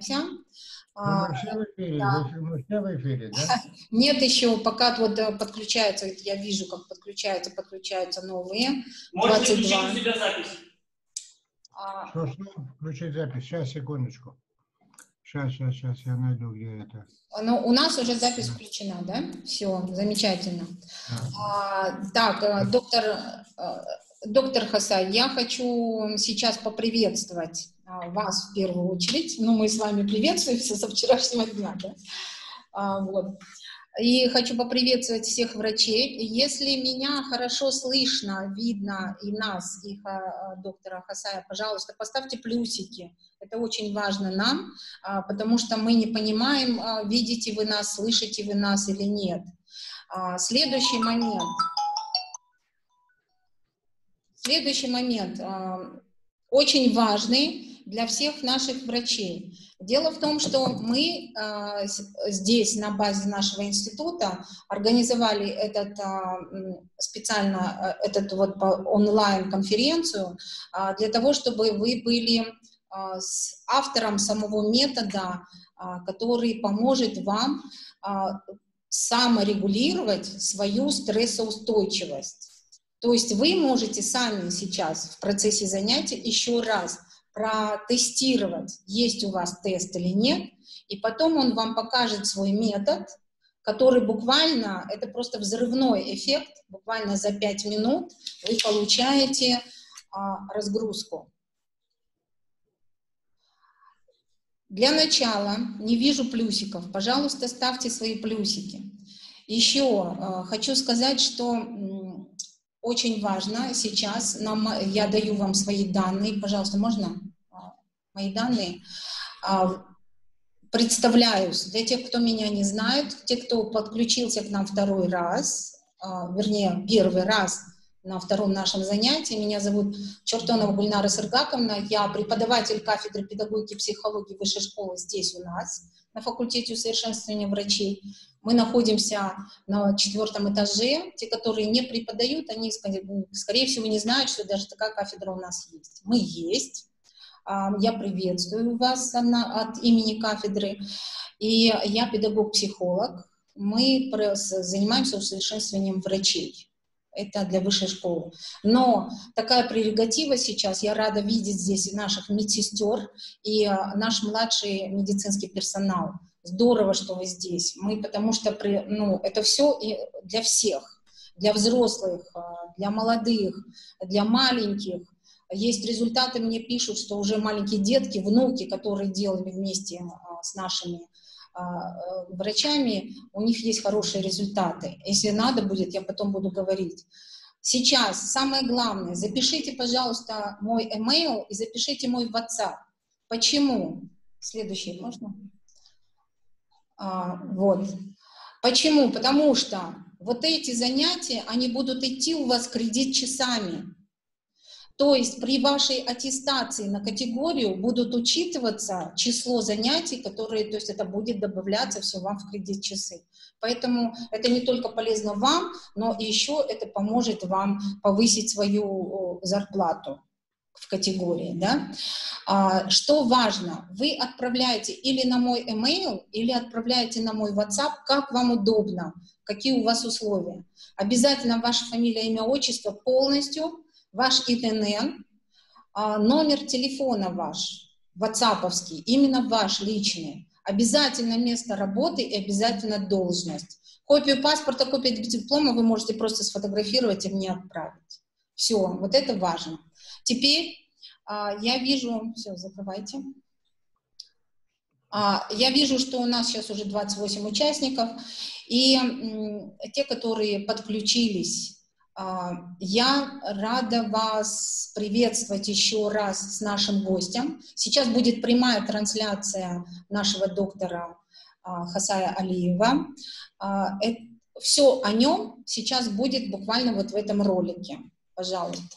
Ну, мы все в эфире, Да. мы все в эфире, да? Нет еще, пока вот подключаются, я вижу, как подключаются новые. Можете 22. включить у себя запись. Что, включить запись? Сейчас, секундочку. Сейчас, я найду, где это. Ну, у нас уже запись включена, да? Все, замечательно. Так, доктор Хасай, я хочу сейчас поприветствовать вас в первую очередь. Ну, мы с вами приветствуемся со вчерашнего дня, да? Вот. И хочу поприветствовать всех врачей. Если меня хорошо слышно, видно и нас, и доктора Хасая, пожалуйста, поставьте плюсики. Это очень важно нам, потому что мы не понимаем, видите вы нас, слышите вы нас или нет. Следующий момент очень важный для всех наших врачей. Дело в том, что мы здесь, на базе нашего института, организовали специально онлайн-конференцию для того, чтобы вы были с автором самого метода, который поможет вам саморегулировать свою стрессоустойчивость. То есть вы можете сами сейчас в процессе занятия еще раз протестировать, есть у вас тест или нет, и потом он вам покажет свой метод, который буквально, это просто взрывной эффект, буквально за 5 минут вы получаете разгрузку. Для начала, не вижу плюсиков, пожалуйста, ставьте свои плюсики. Еще хочу сказать, что очень важно сейчас, я даю вам свои данные, пожалуйста, можно мои данные? Представляюсь, для тех, кто меня не знает, те, кто подключился к нам второй раз, вернее, первый раз на втором нашем занятии, меня зовут Чертонова Гульнара Сыргаковна, я преподаватель кафедры педагогики и психологии Высшей школы здесь у нас, на факультете усовершенствования врачей. Мы находимся на 4-м этаже. Те, которые не преподают, они, скорее всего, не знают, что даже такая кафедра у нас есть. Мы есть. Я приветствую вас от имени кафедры. И я педагог-психолог. Мы занимаемся усовершенствованием врачей. Это для высшей школы. Но такая прерогатива сейчас, я рада видеть здесь наших медсестер и наш младший медицинский персонал. Здорово, что вы здесь. Потому что это все для всех, для взрослых, для молодых, для маленьких. Есть результаты, мне пишут, что уже маленькие детки, внуки, которые делали вместе с нашими врачами, у них есть хорошие результаты. Если надо будет, я потом буду говорить. Сейчас самое главное, запишите, пожалуйста, мой email и запишите мой WhatsApp. Почему? Следующий можно? Вот. Почему? Потому что вот эти занятия, они будут идти у вас кредит часами. То есть при вашей аттестации на категорию будут учитываться число занятий, которые, то есть это будет добавляться все вам в кредит часы. Поэтому это не только полезно вам, но и еще это поможет вам повысить свою зарплату в категории, да? Что важно, вы отправляете или на мой email, или отправляете на мой WhatsApp, как вам удобно, какие у вас условия. Обязательно ваша фамилия, имя, отчество полностью, ваш ИНН, номер телефона ваш, ватсаповский, именно ваш личный, обязательно место работы и обязательно должность. Копию паспорта, копию диплома вы можете просто сфотографировать и мне отправить. Все, вот это важно. Теперь я вижу, все, закрывайте. Я вижу, что у нас сейчас уже 28 участников, и те, которые подключились, я рада вас приветствовать еще раз с нашим гостем. Сейчас будет прямая трансляция нашего доктора Хасая Алиева. Все о нем сейчас будет буквально вот в этом ролике. Пожалуйста.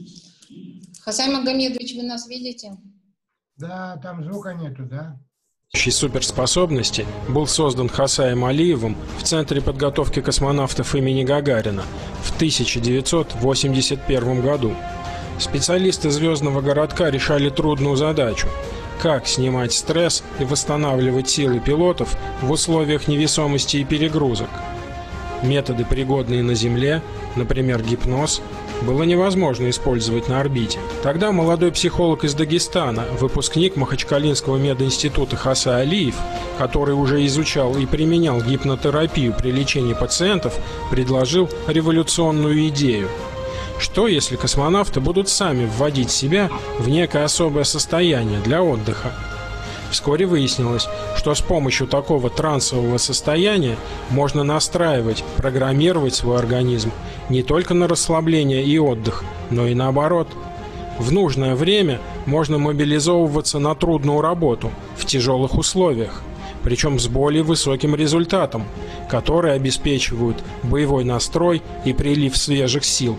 Хасай Магомедович, вы нас видите? Да, там звука нету, да? суперспособности был создан Хасаем Алиевым в Центре подготовки космонавтов имени Гагарина в 1981 году. Специалисты звездного городка решали трудную задачу – как снимать стресс и восстанавливать силы пилотов в условиях невесомости и перегрузок. Методы, пригодные на Земле, например, гипноз, было невозможно использовать на орбите. Тогда молодой психолог из Дагестана, выпускник Махачкалинского мединститута Хаса Алиев, который уже изучал и применял гипнотерапию при лечении пациентов, предложил революционную идею. Что, если космонавты будут сами вводить себя в некое особое состояние для отдыха? Вскоре выяснилось, что с помощью такого трансового состояния можно настраивать, программировать свой организм не только на расслабление и отдых, но и наоборот. В нужное время можно мобилизовываться на трудную работу в тяжелых условиях, причем с более высоким результатом, которые обеспечивают боевой настрой и прилив свежих сил.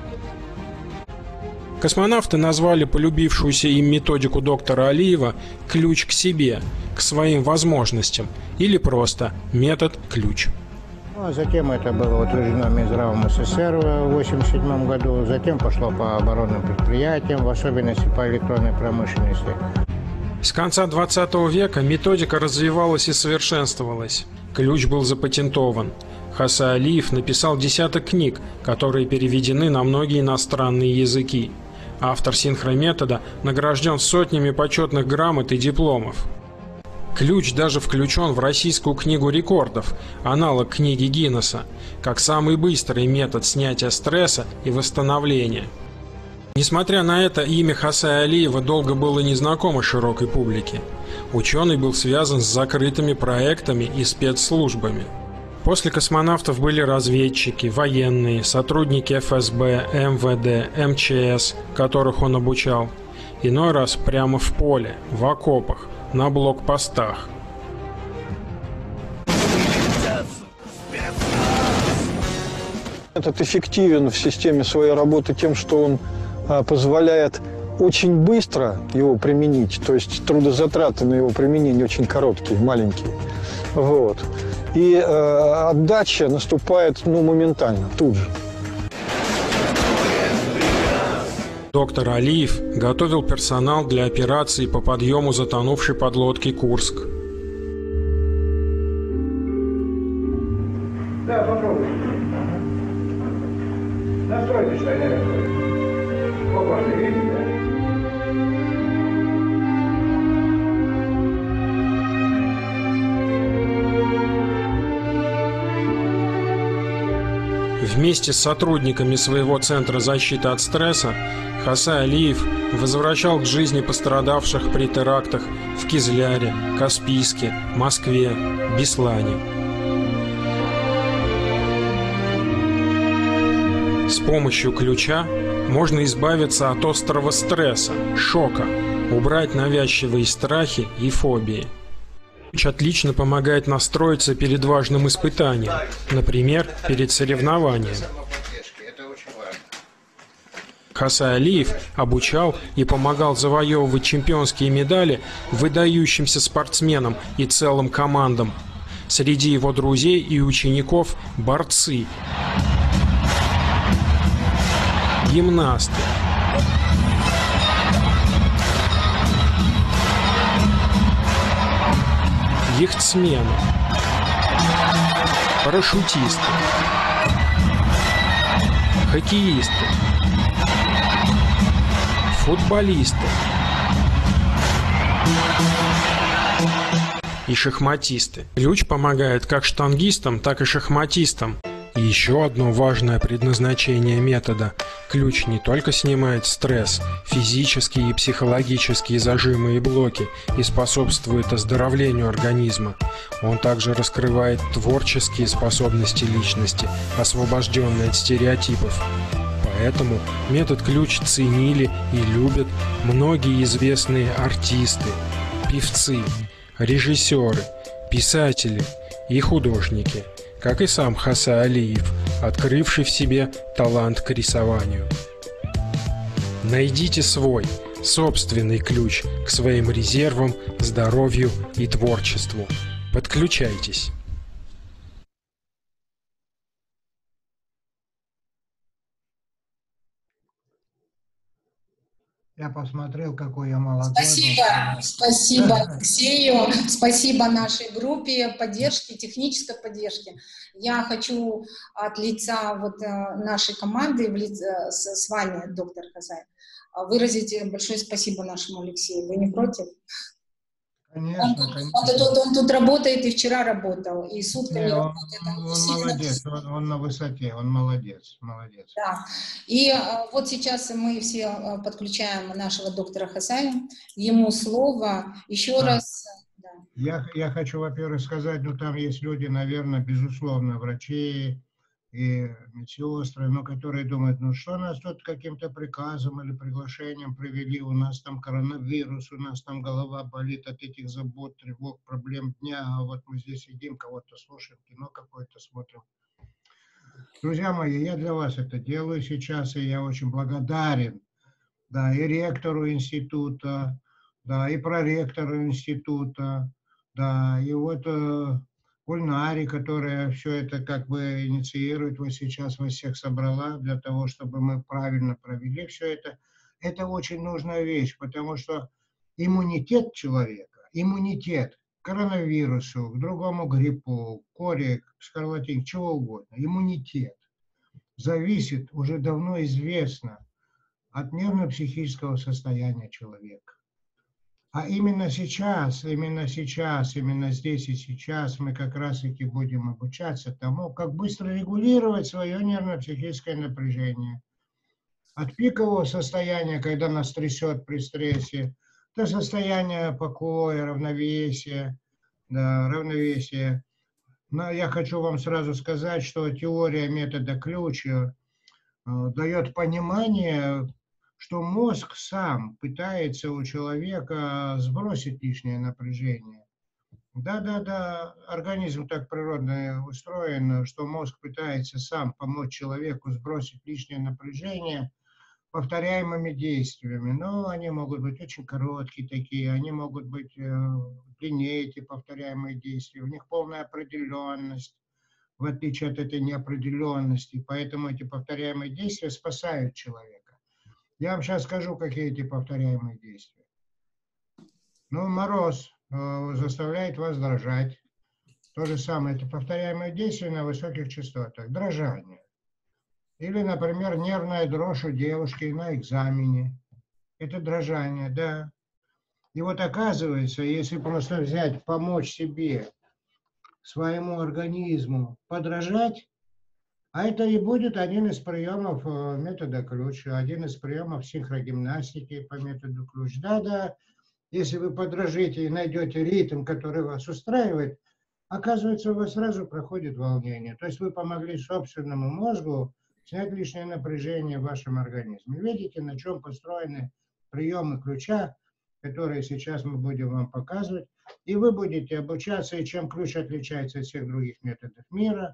Космонавты назвали полюбившуюся им методику доктора Алиева «ключ к себе», к своим возможностям, или просто метод «ключ». А затем это было утверждено Минздравом СССР в 1987 году, затем пошло по оборонным предприятиям, в особенности по электронной промышленности. С конца 20 века методика развивалась и совершенствовалась. Ключ был запатентован. Хаса Алиев написал десяток книг, которые переведены на многие иностранные языки. Автор синхрометода награжден сотнями почетных грамот и дипломов. Ключ даже включен в Российскую книгу рекордов, аналог книги Гиннесса, как самый быстрый метод снятия стресса и восстановления. Несмотря на это, имя Хасая Алиева долго было незнакомо широкой публике. Ученый был связан с закрытыми проектами и спецслужбами. После космонавтов были разведчики, военные, сотрудники ФСБ, МВД, МЧС, которых он обучал. Иной раз прямо в поле, в окопах, на блокпостах. Этот эффективен в системе своей работы тем, что он позволяет очень быстро его применить, то есть трудозатраты на его применение очень короткие, маленькие. Вот. И отдача наступает моментально, тут же. Доктор Алиев готовил персонал для операции по подъему затонувшей подлодки «Курск». Да, попробуй. Настройте штанеры. Опа, видите, да? Вместе с сотрудниками своего Центра защиты от стресса Хаса Алиев возвращал к жизни пострадавших при терактах в Кизляре, Каспийске, Москве, Беслане. С помощью ключа можно избавиться от острого стресса, шока, убрать навязчивые страхи и фобии. Ключ отлично помогает настроиться перед важным испытанием, например, перед соревнованием. Хаса Алиев обучал и помогал завоевывать чемпионские медали выдающимся спортсменам и целым командам. Среди его друзей и учеников – борцы, гимнасты, яхтсмены, парашютисты, хоккеисты, футболисты и шахматисты. Ключ помогает как штангистам, так и шахматистам. И еще одно важное предназначение метода – ключ не только снимает стресс, физические и психологические зажимы и блоки и способствует оздоровлению организма, он также раскрывает творческие способности личности, освобожденные от стереотипов. Поэтому метод ключ ценили и любят многие известные артисты, певцы, режиссеры, писатели и художники, как и сам Хаса Алиев, открывший в себе талант к рисованию. Найдите свой, собственный ключ к своим резервам, здоровью и творчеству. Подключайтесь. Я посмотрел, какой я молодой. Спасибо Алексею, спасибо нашей группе поддержки, технической поддержки. Я хочу от лица вот нашей команды, с вами, доктор Хасай, выразить большое спасибо нашему Алексею. Вы не против? Конечно, конечно. Он тут работает и вчера работал, и сутками работает. Он молодец, он на высоте, он молодец, молодец. Да. И вот сейчас мы все подключаем нашего доктора Хасая, ему слово. Еще раз. Да. Я хочу, во-первых, сказать, ну там есть люди, наверное, безусловно, врачи и медсестры, но которые думают, ну что нас тут каким-то приказом или приглашением привели, у нас там коронавирус, у нас там голова болит от этих забот, тревог, проблем дня, а вот мы здесь сидим, кого-то слушаем, кино какое-то смотрим. Друзья мои, я для вас это делаю сейчас, и я очень благодарен, да, и ректору института, да, и проректору института, да, и вот Гульнаре, которая все это как бы инициирует, вот сейчас вас всех собрала для того, чтобы мы правильно провели все это. Это очень нужная вещь, потому что иммунитет человека, иммунитет к коронавирусу, к другому гриппу, коре, скарлатине, чего угодно, иммунитет зависит, уже давно известно, от нервно-психического состояния человека. А именно сейчас, именно здесь и сейчас мы как раз-таки будем обучаться тому, как быстро регулировать свое нервно-психическое напряжение. От пикового состояния, когда нас трясет при стрессе, до состояния покоя, равновесия, да, равновесия. Но я хочу вам сразу сказать, что теория метода ключ дает понимание, что мозг сам пытается у человека сбросить лишнее напряжение. Да, организм так природно устроен, что мозг пытается сам помочь человеку сбросить лишнее напряжение повторяемыми действиями. Но они могут быть очень короткие такие, они могут быть длиннее, эти повторяемые действия. У них полная определенность, в отличие от этой неопределенности. Поэтому эти повторяемые действия спасают человека. Я вам сейчас скажу, какие эти повторяемые действия. Ну, мороз заставляет вас дрожать. То же самое, это повторяемые действия на высоких частотах. Дрожание. Или, например, нервная дрожь у девушки на экзамене. Это дрожание, да. И вот оказывается, если просто взять, помочь себе, своему организму подражать, а это и будет один из приемов метода ключ, один из приемов синхрогимнастики по методу ключ. Да, если вы подражите и найдете ритм, который вас устраивает, оказывается, у вас сразу проходит волнение. То есть вы помогли собственному мозгу снять лишнее напряжение в вашем организме. Видите, на чем построены приемы ключа, которые сейчас мы будем вам показывать. И вы будете обучаться, и чем ключ отличается от всех других методов мира,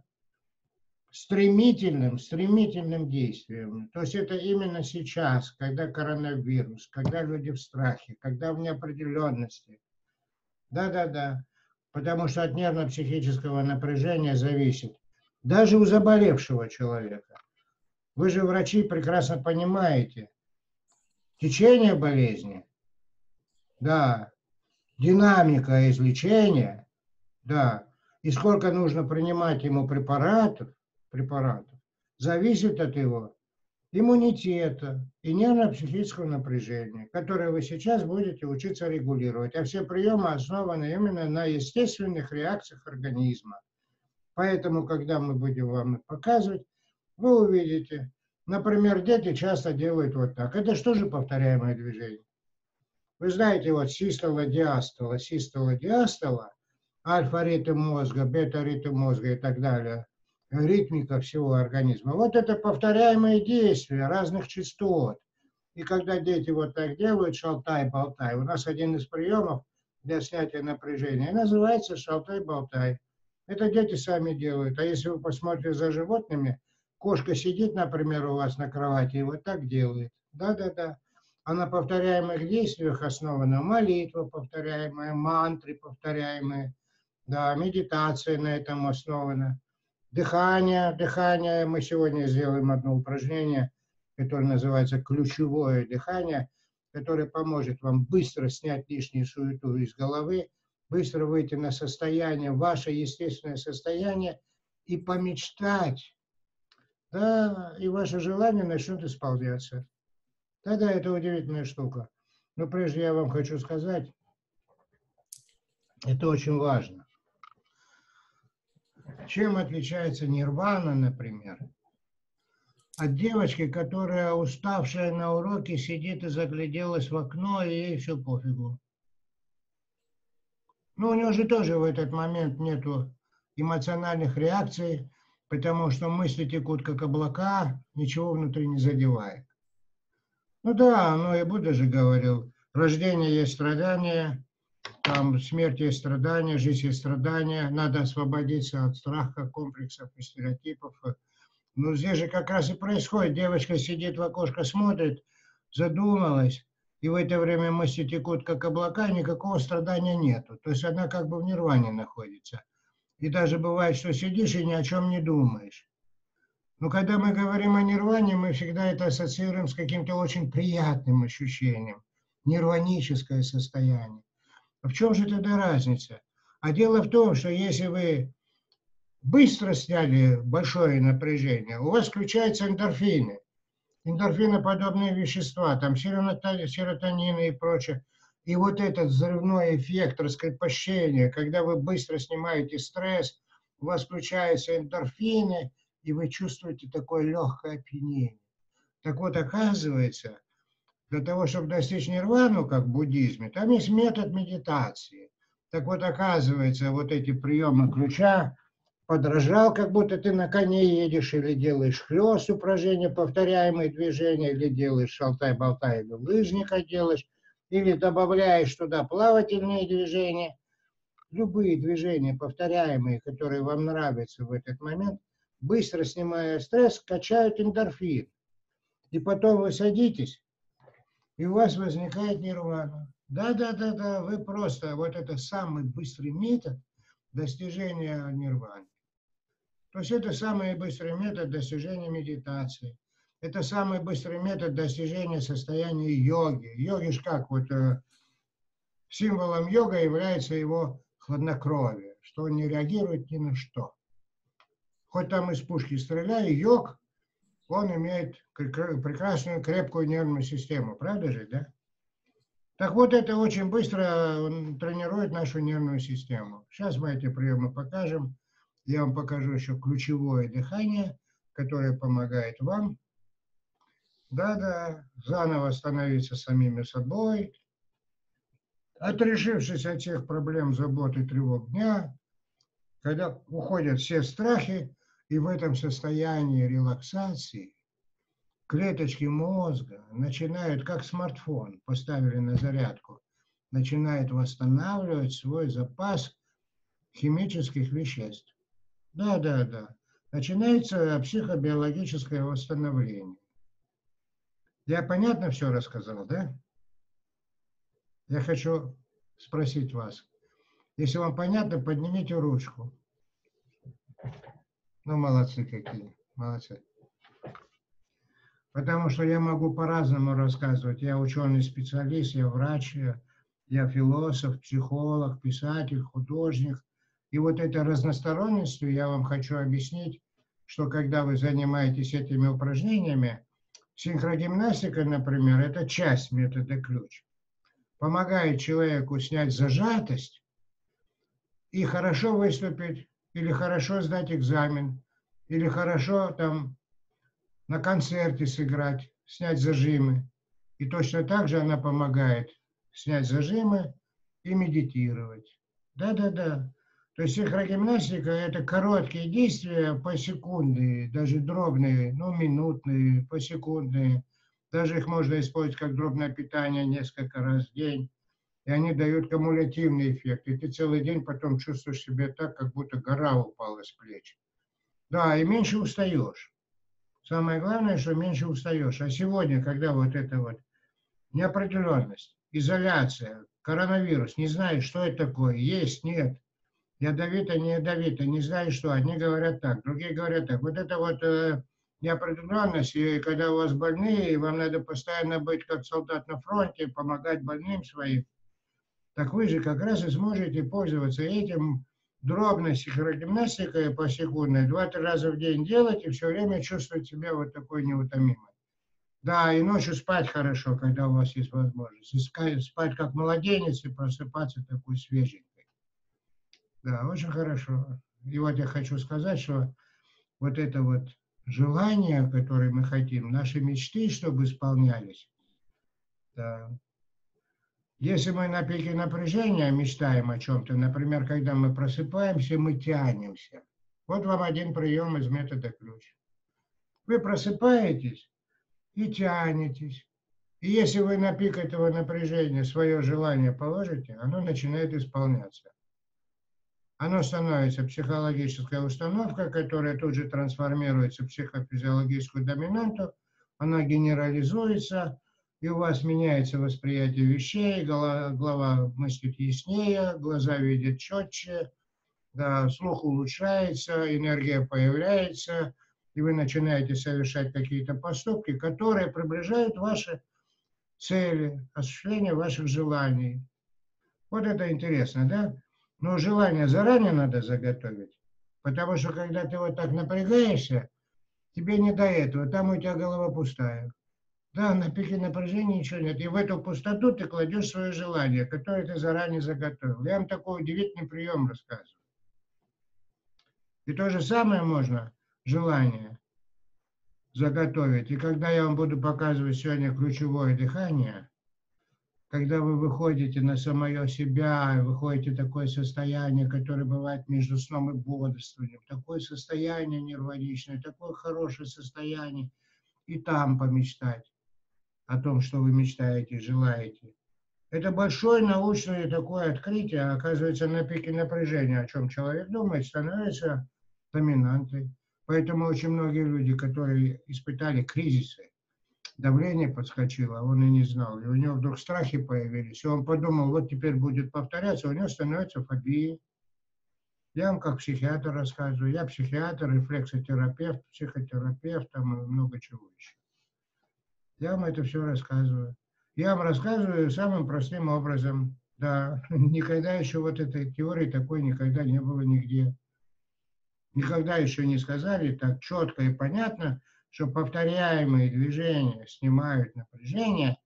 стремительным действием. То есть это именно сейчас, когда коронавирус, когда люди в страхе, когда в неопределенности. Да. Потому что от нервно-психического напряжения зависит даже у заболевшего человека. Вы же, врачи, прекрасно понимаете, течение болезни, да, динамика излечения, да, и сколько нужно принимать ему препаратов, зависит от его иммунитета и нервно-психического напряжения, которое вы сейчас будете учиться регулировать. А все приемы основаны именно на естественных реакциях организма. Поэтому, когда мы будем вам их показывать, вы увидите, например, дети часто делают вот так. Это что же повторяемое движение? Вы знаете, вот систола-диастола, альфа-ритм мозга, бета-ритм мозга и так далее, ритмика всего организма. Вот это повторяемые действия разных частот. И когда дети вот так делают, шалтай-болтай, у нас один из приемов для снятия напряжения называется шалтай-болтай. Это дети сами делают. А если вы посмотрите за животными, кошка сидит, например, у вас на кровати и вот так делает. Да. а на повторяемых действиях основана молитва повторяемая, мантры повторяемые, да, медитация на этом основана. Дыхание. Мы сегодня сделаем одно упражнение, которое называется ключевое дыхание, которое поможет вам быстро снять лишнюю суету из головы, быстро выйти на состояние, ваше естественное состояние и помечтать. Да, и ваше желание начнет исполняться. Да, это удивительная штука. Но прежде я вам хочу сказать, это очень важно. Чем отличается нирвана, например, от девочки, которая, уставшая на уроке, сидит и загляделась в окно, и ей все пофигу. Ну, у нее же тоже в этот момент нету эмоциональных реакций, потому что мысли текут как облака, ничего внутри не задевает. Ну да, но и Будда же говорил, рождение есть страдание, там смерть есть страдание, жизнь есть страдание, надо освободиться от страха, комплексов и стереотипов. Но здесь же как раз и происходит, девочка сидит в окошко, смотрит, задумалась, и в это время мысли текут как облака, никакого страдания нету. То есть она как бы в нирване находится. И даже бывает, что сидишь и ни о чем не думаешь. Но когда мы говорим о нирване, мы всегда это ассоциируем с каким-то очень приятным ощущением. Нирваническое состояние. А в чем же тогда разница? А дело в том, что если вы быстро сняли большое напряжение, у вас включаются эндорфины. Эндорфиноподобные вещества, там серотонины и прочее. И вот этот взрывной эффект раскрепощения, когда вы быстро снимаете стресс, у вас включаются эндорфины, и вы чувствуете такое легкое опьянение. Так вот, оказывается, для того, чтобы достичь нирвану, как в буддизме, там есть метод медитации. Так вот, оказывается, вот эти приемы ключа, подражал, как будто ты на коне едешь, или делаешь хлёст, упражнения, повторяемые движения, или делаешь шалтай-болтай, или лыжника делаешь, или добавляешь туда плавательные движения. Любые движения, повторяемые, которые вам нравятся в этот момент, быстро снимая стресс, качают эндорфин. И потом вы садитесь, и у вас возникает нирвана. Да, вы просто, вот это самый быстрый метод достижения нирваны. То есть это самый быстрый метод достижения медитации. Это самый быстрый метод достижения состояния йоги. Йоги ж как, вот символом йога является его хладнокровие, что он не реагирует ни на что. Хоть там из пушки стреляй, йог, он имеет прекрасную крепкую нервную систему, правда же, да? Так вот, это очень быстро тренирует нашу нервную систему. Сейчас мы эти приемы покажем. Я вам покажу еще ключевое дыхание, которое помогает вам, заново становиться самими собой, отрешившись от всех проблем, забот и тревог дня, когда уходят все страхи, и в этом состоянии релаксации клеточки мозга начинают, как смартфон, поставили на зарядку, начинают восстанавливать свой запас химических веществ. Да. Начинается психобиологическое восстановление. Я понятно все рассказал, да? Я хочу спросить вас. Если вам понятно, поднимите ручку. Ну, молодцы какие, молодцы. Потому что я могу по-разному рассказывать. Я ученый-специалист, я врач, я философ, психолог, писатель, художник. И вот этой разносторонностью я вам хочу объяснить, что когда вы занимаетесь этими упражнениями, синхрогимнастика, например, это часть метода ключ. Помогает человеку снять зажатость и хорошо выступить, или хорошо сдать экзамен, или хорошо там на концерте сыграть, снять зажимы. И точно так же она помогает снять зажимы и медитировать. Да. То есть синхрогимнастика – это короткие действия посекундные, даже дробные, минутные, посекундные. Даже их можно использовать как дробное питание несколько раз в день. И они дают кумулятивный эффект. И ты целый день потом чувствуешь себя так, как будто гора упала с плеч. Да, и меньше устаешь. Самое главное, что меньше устаешь. А сегодня, когда вот это вот неопределенность, изоляция, коронавирус, не знаешь, что это такое, есть, нет, ядовито, не ядовито, не знаешь, что. Одни говорят так, другие говорят так. Вот это вот неопределенность, и когда у вас больные, и вам надо постоянно быть как солдат на фронте, помогать больным своим, так вы же как раз и сможете пользоваться этим дробной психогимнастикой посекундной, 2-3 раза в день делать, и все время чувствовать себя вот такой неутомимой. Да, и ночью спать хорошо, когда у вас есть возможность. И спать как младенец и просыпаться такой свеженькой. Да, очень хорошо. И вот я хочу сказать, что вот это вот желание, которое мы хотим, наши мечты, чтобы исполнялись. Да. Если мы на пике напряжения мечтаем о чем-то, например, когда мы просыпаемся, мы тянемся. Вот вам один прием из метода ключ. Вы просыпаетесь и тянетесь. И если вы на пик этого напряжения свое желание положите, оно начинает исполняться. Оно становится психологической установкой, которая тут же трансформируется в психофизиологическую доминанту, она генерализуется, и у вас меняется восприятие вещей, голова мыслит яснее, глаза видят четче, да, слух улучшается, энергия появляется, и вы начинаете совершать какие-то поступки, которые приближают ваши цели, осуществление ваших желаний. Вот это интересно, да? Но желание заранее надо заготовить, потому что когда ты вот так напрягаешься, тебе не до этого, там у тебя голова пустая. Да, на пике напряжения ничего нет. И в эту пустоту ты кладешь свое желание, которое ты заранее заготовил. Я вам такой удивительный прием рассказываю. И то же самое можно, желание, заготовить. И когда я вам буду показывать сегодня ключевое дыхание, когда вы выходите на самое себя, выходите в такое состояние, которое бывает между сном и бодрствованием, такое состояние нирваничное, такое хорошее состояние, и там помечтать о том, что вы мечтаете, желаете. Это большое научное такое открытие, оказывается, на пике напряжения, о чем человек думает, становится доминантой. Поэтому очень многие люди, которые испытали кризисы, давление подскочило, а он и не знал, и у него вдруг страхи появились, и он подумал, вот теперь будет повторяться, у него становятся фобии. Я вам как психиатр рассказываю, я психиатр, рефлексотерапевт, психотерапевт, там и много чего еще. Я вам это все рассказываю. Я вам рассказываю самым простым образом. Да, никогда еще вот этой теории такой никогда не было нигде. Никогда еще не сказали так четко и понятно, что повторяемые движения снимают напряжение,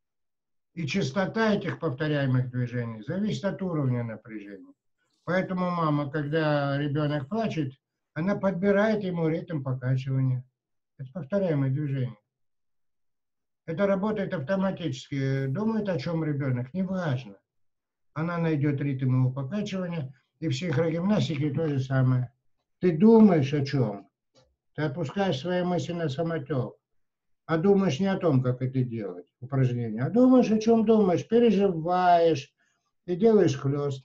и частота этих повторяемых движений зависит от уровня напряжения. Поэтому мама, когда ребенок плачет, она подбирает ему ритм покачивания. Это повторяемое движение. Это работает автоматически. Думает, о чем ребенок, неважно. Она найдет ритм его покачивания, и в психогимнастике то же самое. Ты думаешь о чем? Ты отпускаешь свои мысли на самотек, а думаешь не о том, как это делать, упражнение, а думаешь, о чем думаешь, переживаешь и делаешь хлест.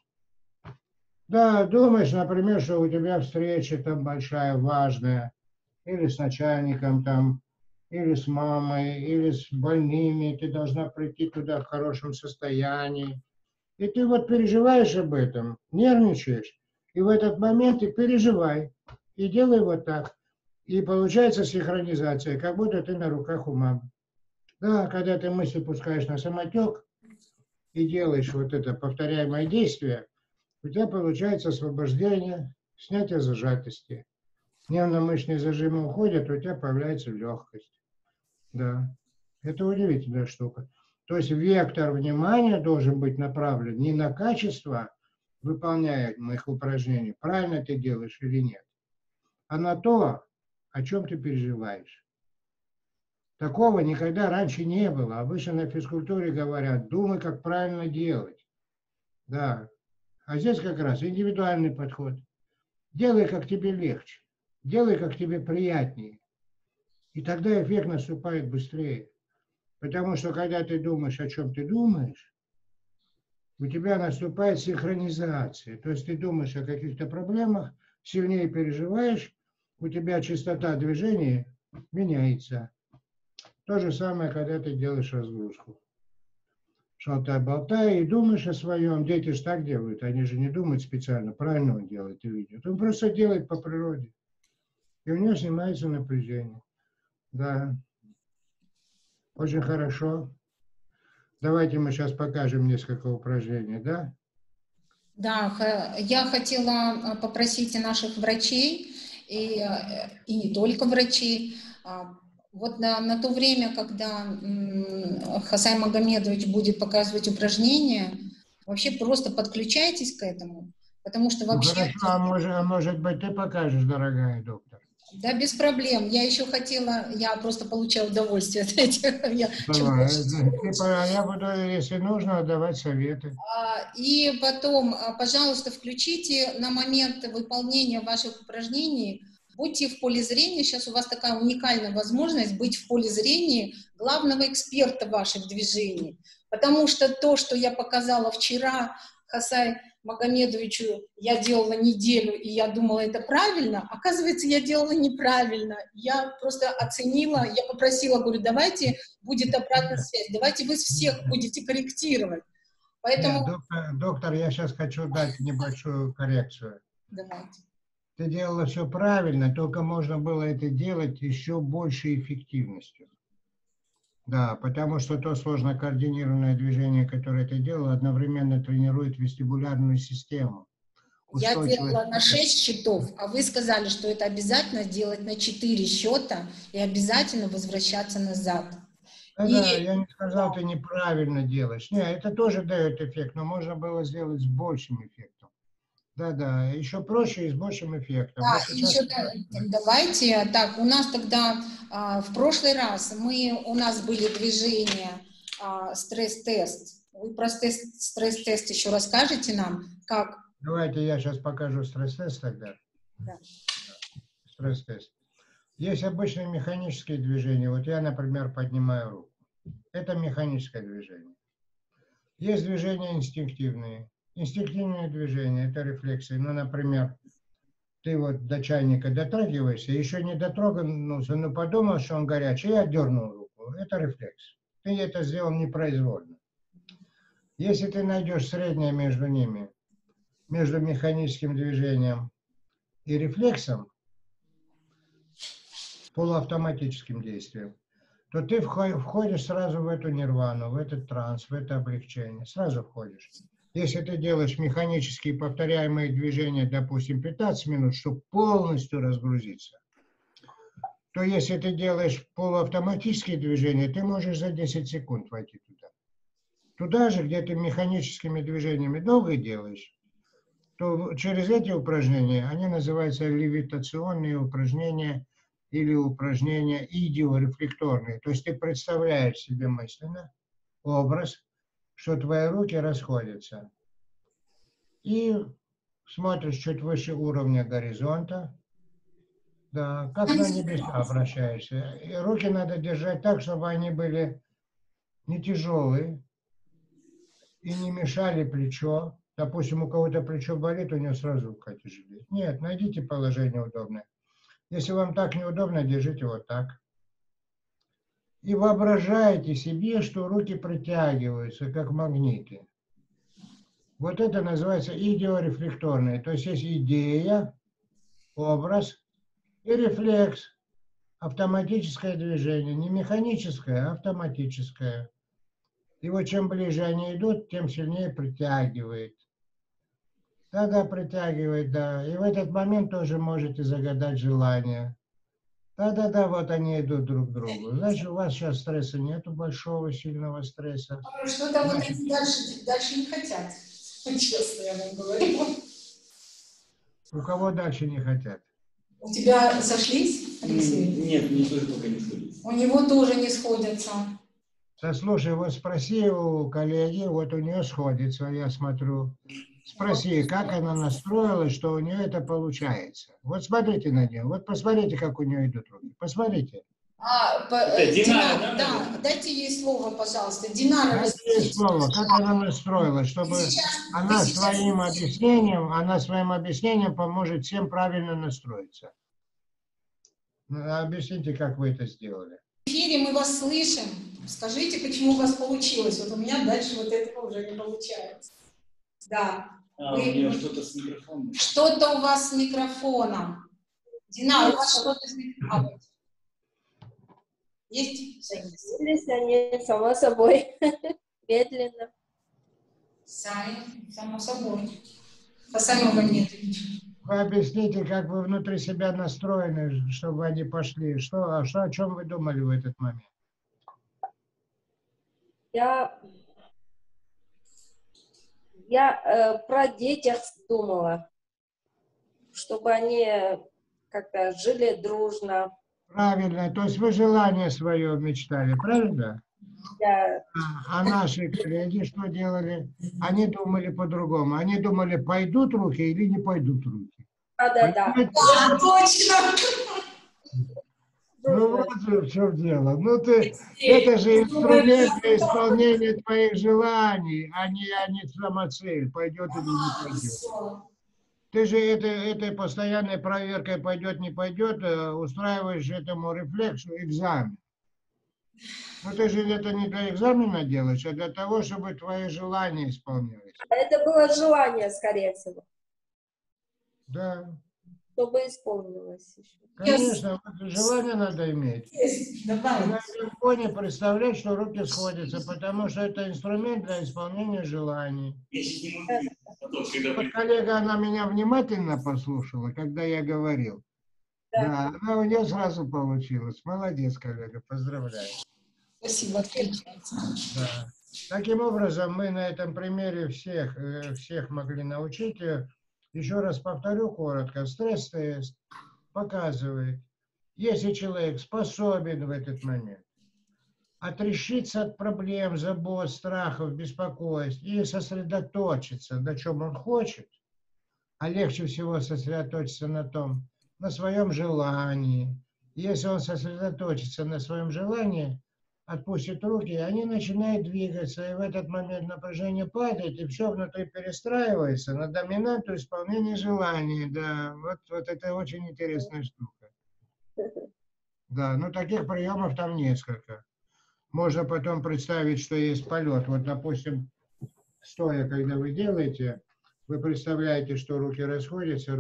Да, думаешь, например, что у тебя встреча там большая, важная, или с начальником там, или с мамой, или с больными, ты должна прийти туда в хорошем состоянии. И ты вот переживаешь об этом, нервничаешь, и в этот момент ты переживай, и делай вот так. И получается синхронизация, как будто ты на руках у мамы. Да, когда ты мысли пускаешь на самотек и делаешь вот это повторяемое действие, у тебя получается освобождение, снятие зажатости. Нервно-мышечные зажимы уходят, у тебя появляется легкость. Да, это удивительная штука. То есть вектор внимания должен быть направлен не на качество выполняемых упражнений, правильно ты делаешь или нет, а на то, о чем ты переживаешь. Такого никогда раньше не было. Обычно на физкультуре говорят, думай, как правильно делать. Да. А здесь как раз индивидуальный подход. Делай, как тебе легче. Делай, как тебе приятнее. И тогда эффект наступает быстрее. Потому что когда ты думаешь, о чем ты думаешь, у тебя наступает синхронизация. То есть ты думаешь о каких-то проблемах, сильнее переживаешь, у тебя частота движения меняется. То же самое, когда ты делаешь разгрузку. шалтай-болтай, и думаешь о своем. Дети же так делают, они же не думают специально, правильно он делает и видит. Он просто делает по природе. И у него снимается напряжение. Да. Очень хорошо. Давайте мы сейчас покажем несколько упражнений, да? Да, я хотела попросить и наших врачей, и не только врачей. Вот на то время, когда Хасай Магомедович будет показывать упражнения, вообще просто подключайтесь к этому, потому что Ну, вообще... хорошо, а может быть ты покажешь, дорогая доктор? Да, без проблем. Я еще хотела, я просто получаю удовольствие от этих. Я буду, если нужно, давать советы. И потом, пожалуйста, включите на момент выполнения ваших упражнений, будьте в поле зрения. Сейчас у вас такая уникальная возможность быть в поле зрения главного эксперта ваших движений. Потому что то, что я показала вчера Хасай Магомедовичу, я делала неделю, и я думала, это правильно. Оказывается, я делала неправильно. Я просто оценила, я попросила, говорю, давайте будет обратная связь, давайте вы всех будете корректировать. Поэтому... Нет, доктор, я сейчас хочу дать небольшую коррекцию. Давайте. Ты делала все правильно, только можно было это делать еще большей эффективностью. Да, потому что то сложно координированное движение, которое ты делала, одновременно тренирует вестибулярную систему. Я делала на 6 счетов, а вы сказали, что это обязательно делать на 4 счета и обязательно возвращаться назад. Да, я не сказал, ты неправильно делаешь. Нет, это тоже дает эффект, но можно было сделать с большим эффектом. Да, еще проще и с большим эффектом. Да, вот сейчас... еще давайте, так, у нас тогда в прошлый раз у нас были движения стресс-тест. Вы про стресс-тест еще расскажете нам, как? Давайте я сейчас покажу стресс-тест тогда. Да. Стресс-тест. Есть обычные механические движения. Вот я, например, поднимаю руку. Это механическое движение. Есть движения инстинктивные. Инстинктивные движения – это рефлексы. Ну, например, ты вот до чайника дотрагиваешься, еще не дотронулся, но подумал, что он горячий, и отдернул руку. Это рефлекс. Ты это сделал непроизвольно. Если ты найдешь среднее между ними, между механическим движением и рефлексом, полуавтоматическим действием, то ты входишь сразу в эту нирвану, в этот транс, в это облегчение. Сразу входишь. Если ты делаешь механические повторяемые движения, допустим, 15 минут, чтобы полностью разгрузиться, то если ты делаешь полуавтоматические движения, ты можешь за 10 секунд войти туда. Туда же, где ты механическими движениями долго делаешь, то через эти упражнения, они называются левитационные упражнения или упражнения идиорефлекторные. То есть ты представляешь себе мысленно образ, что твои руки расходятся. И смотришь чуть выше уровня горизонта. Да, как на небеса обращаешься. И руки надо держать так, чтобы они были не тяжелые и не мешали плечо. Допустим, у кого-то плечо болит, у него сразу рука тяжелее. Нет, найдите положение удобное. Если вам так неудобно, держите вот так. И воображайте себе, что руки притягиваются, как магниты. Вот это называется идиорефлекторные. То есть есть идея, образ и рефлекс. Автоматическое движение. Не механическое, а автоматическое. И вот чем ближе они идут, тем сильнее притягивает. Да, притягивает, да. И в этот момент тоже можете загадать желание. Да, вот они идут друг к другу. Значит, у вас сейчас стресса нету, большого, сильного стресса. Что-то вот эти дальше не хотят. Честно я вам говорю. У кого дальше не хотят? У тебя сошлись, Алексей? Нет, мне тоже пока не сходится. У него тоже не сходятся. Да, слушай, вот спроси у коллеги, вот у нее сходится, я смотрю. Спроси, как она настроилась, что у нее это получается. Вот смотрите на нее, вот посмотрите, как у нее идут руки. Посмотрите. Динара, да, дайте ей слово, пожалуйста. Динара, дайте ей слово, как она настроилась, чтобы она своим объяснением поможет всем правильно настроиться. Объясните, как вы это сделали. эфире, мы вас слышим. Скажите, почему у вас получилось? Вот у меня дальше вот этого уже не получается. Да. У меня что-то с микрофоном. Что-то у вас с микрофоном. Динар, у вас что-то с микрофоном. Есть? Соединились они само собой, медленно. Сами, само собой. А самого нет. Вы объясните, как вы внутри себя настроены, чтобы они пошли. О чем вы думали в этот момент? Я про детях думала, чтобы они как-то жили дружно. Правильно, то есть вы желание свое мечтали, правильно? Я... А наши коллеги что делали? Они думали по-другому. Они думали, пойдут руки или не пойдут руки. Да. Да, точно. Ну вот в чем дело. Это же инструмент для исполнения твоих желаний, а не самоцель, пойдет или не пойдет. Ты же этой постоянной проверкой пойдет, не пойдет, устраиваешь этому рефлексу экзамен. Но ты же это не для экзамена делаешь, а для того, чтобы твои желания исполнялись. Это было желание, скорее всего. Да. Чтобы исполнилось еще. Конечно, желание надо иметь. И на этом фоне представлять, что руки сходятся, потому что это инструмент для исполнения желаний. Вот коллега, она меня внимательно послушала, когда я говорил. Да, она у нее сразу получилось. Молодец, коллега, поздравляю. Спасибо, отключается. Да. Таким образом, мы на этом примере всех могли научить. Еще раз повторю коротко. Стресс-тест показывает, если человек способен в этот момент отрешиться от проблем, забот, страхов, беспокойств и сосредоточиться, на чем он хочет, а легче всего сосредоточиться на своем желании. Если он сосредоточится на своем желании, отпустит руки, они начинают двигаться, и в этот момент напряжение падает, и все внутри перестраивается на доминанту исполнения желаний. Да, вот это очень интересная штука. Да, таких приемов там несколько. Можно потом представить, что есть полет. Вот, допустим, стоя, когда вы делаете, вы представляете, что руки расходятся,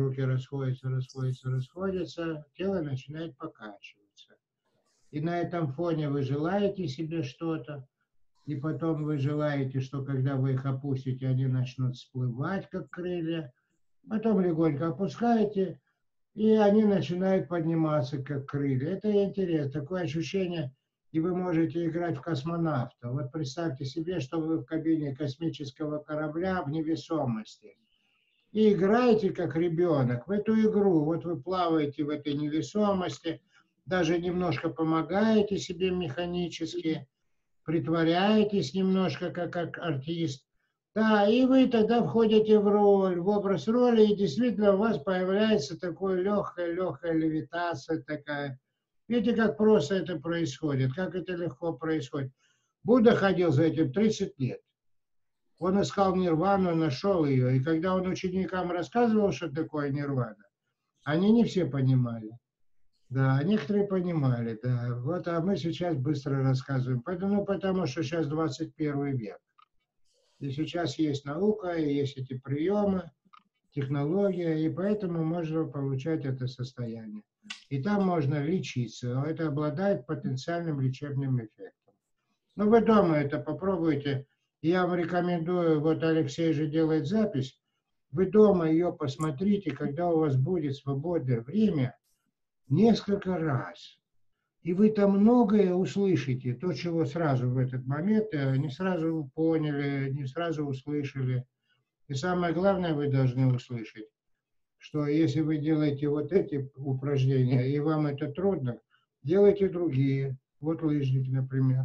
тело начинает покачиваться. И на этом фоне вы желаете себе что-то, и потом вы желаете, что когда вы их опустите, они начнут всплывать, как крылья. Потом легонько опускаете, и они начинают подниматься, как крылья. Это интересно, такое ощущение, и вы можете играть в космонавта. Вот представьте себе, что вы в кабине космического корабля в невесомости. И играете, как ребенок, в эту игру. Вот вы плаваете в этой невесомости, даже немножко помогаете себе механически, притворяетесь немножко, как артист. Да, и вы тогда входите в роль, в образ роли, и действительно у вас появляется такая легкая левитация такая. Видите, как просто это происходит, как это легко происходит. Будда ходил за этим 30 лет. Он искал нирвану, нашел ее. И когда он ученикам рассказывал, что такое нирвана, они не все понимали. Да, некоторые понимали, да. Вот, а мы сейчас быстро рассказываем. Потому что сейчас 21 век. И сейчас есть наука, и есть эти приемы, технология, и поэтому можно получать это состояние. И там можно лечиться. Это обладает потенциальным лечебным эффектом. Вы дома это попробуйте. Я вам рекомендую, вот Алексей же делает запись, вы дома ее посмотрите, когда у вас будет свободное время, несколько раз. И вы там многое услышите, то, чего сразу в этот момент не сразу поняли, не сразу услышали. И самое главное, вы должны услышать, что если вы делаете вот эти упражнения, и вам это трудно, делайте другие. Вот лыжники, например.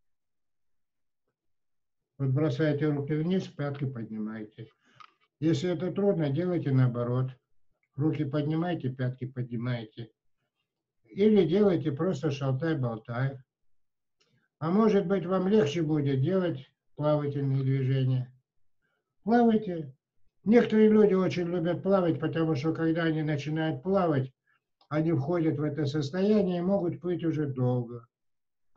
Вот бросаете руки вниз, пятки поднимаете. Если это трудно, делайте наоборот. Руки поднимайте, пятки поднимайте. Или делайте просто шалтай-болтай. А может быть, вам легче будет делать плавательные движения. Плавайте. Некоторые люди очень любят плавать, потому что когда они начинают плавать, они входят в это состояние и могут плыть уже долго.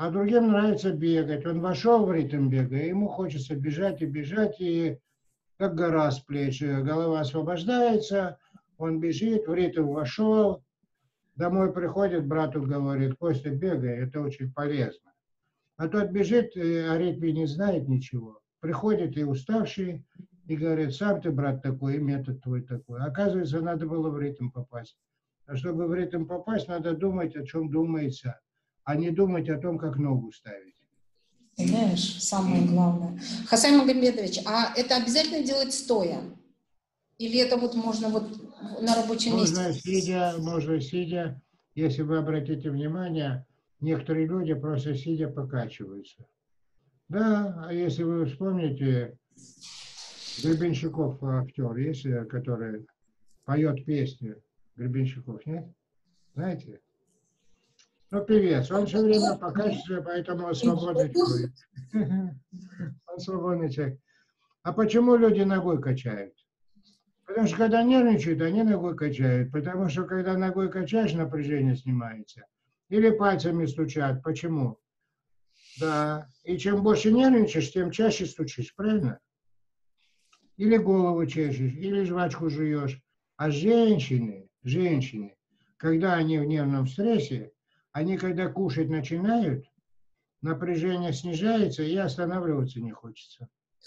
А другим нравится бегать. Он вошел в ритм бега, и ему хочется бежать и бежать, и как гора с плеч. Голова освобождается, он бежит, в ритм вошел. Домой приходит, брату говорит: Костя, бегай, это очень полезно. А тот бежит, о ритме не знает ничего. Приходит и уставший, и говорит: сам ты, брат, такой, и метод твой такой. Оказывается, надо было в ритм попасть. А чтобы в ритм попасть, надо думать, о чем думается, а не думать о том, как ногу ставить. Знаешь, самое главное. Хасай Магомедович, а это обязательно делать стоя? Или это вот можно вот на рабочем месте? Можно сидя. Если вы обратите внимание, некоторые люди просто сидя покачиваются. Да, а если вы вспомните, Гребенщиков актер есть, который поет песни. Гребенщиков, нет? Знаете? Ну, певец. Он все время покачивается, поэтому он свободный человек. Он свободный человек. А почему люди ногой качают? Потому что когда нервничают, они ногой качают. Потому что когда ногой качаешь, напряжение снимается. Или пальцами стучат. Почему? Да. И чем больше нервничаешь, тем чаще стучишь. Правильно? Или голову чешешь, или жвачку жуешь. А женщины, когда они в нервном стрессе, они когда кушать начинают, напряжение снижается и останавливаться не хочется.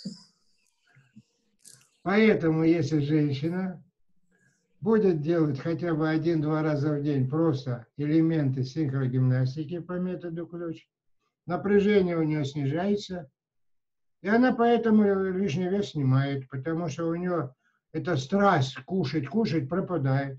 Поэтому, если женщина будет делать хотя бы 1-2 раза в день просто элементы синхрогимнастики по методу ключ, напряжение у нее снижается, и она поэтому лишний вес снимает, потому что у нее эта страсть кушать пропадает.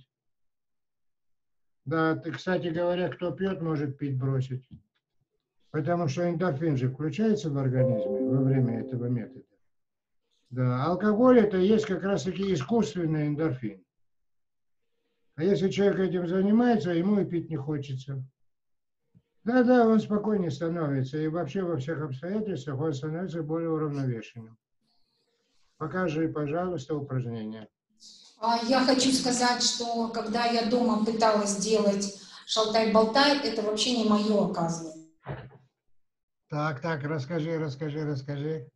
Да, кстати говоря, кто пьет, может пить бросить. Потому что эндорфин же включается в организме во время этого метода. Да, алкоголь это есть как раз таки искусственный эндорфин. А если человек этим занимается, ему и пить не хочется. Да, он спокойнее становится. И вообще во всех обстоятельствах он становится более уравновешенным. Покажи, пожалуйста, упражнение. Я хочу сказать, что когда я дома пыталась сделать шалтай-болтай, это вообще не мое, оказывается. Так, расскажи.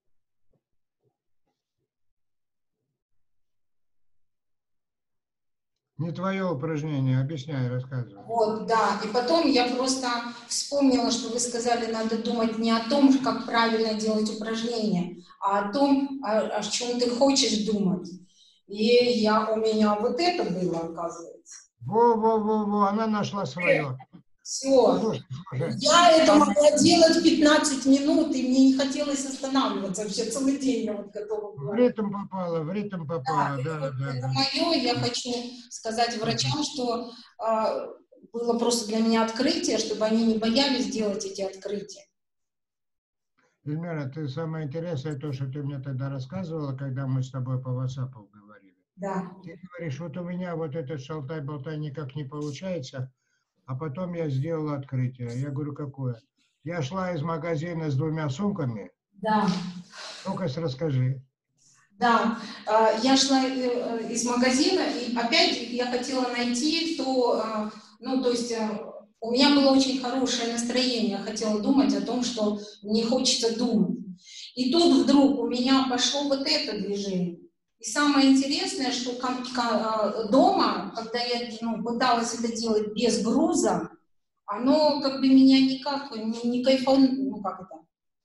Не твое упражнение, объясняй, рассказывай. Вот, да. И потом я просто вспомнила, что вы сказали, надо думать не о том, как правильно делать упражнения, а о том, о чем ты хочешь думать. И у меня вот это было, оказывается. Во, она нашла свое. Все. Слушай. Я это могла делать 15 минут, и мне не хотелось останавливаться. Вообще целый день я вот готова была. В ритм попала, да. Это мое. Я хочу сказать врачам, что было просто для меня открытие, чтобы они не боялись делать эти открытия. Эльмира, ты самое интересное то, что ты мне тогда рассказывала, когда мы с тобой по WhatsApp говорили. Да. Ты говоришь, вот у меня вот этот шалтай-болтай никак не получается, а потом я сделала открытие. Я говорю, какое? Я шла из магазина с 2 сумками. Да. Ну-ка, расскажи. Да, я шла из магазина, и опять я хотела найти то есть у меня было очень хорошее настроение, я хотела думать о том, что мне хочется думать. И тут вдруг у меня пошло вот это движение. И самое интересное, что дома, когда я пыталась это делать без груза, оно как бы меня никак не кайфануло, как это?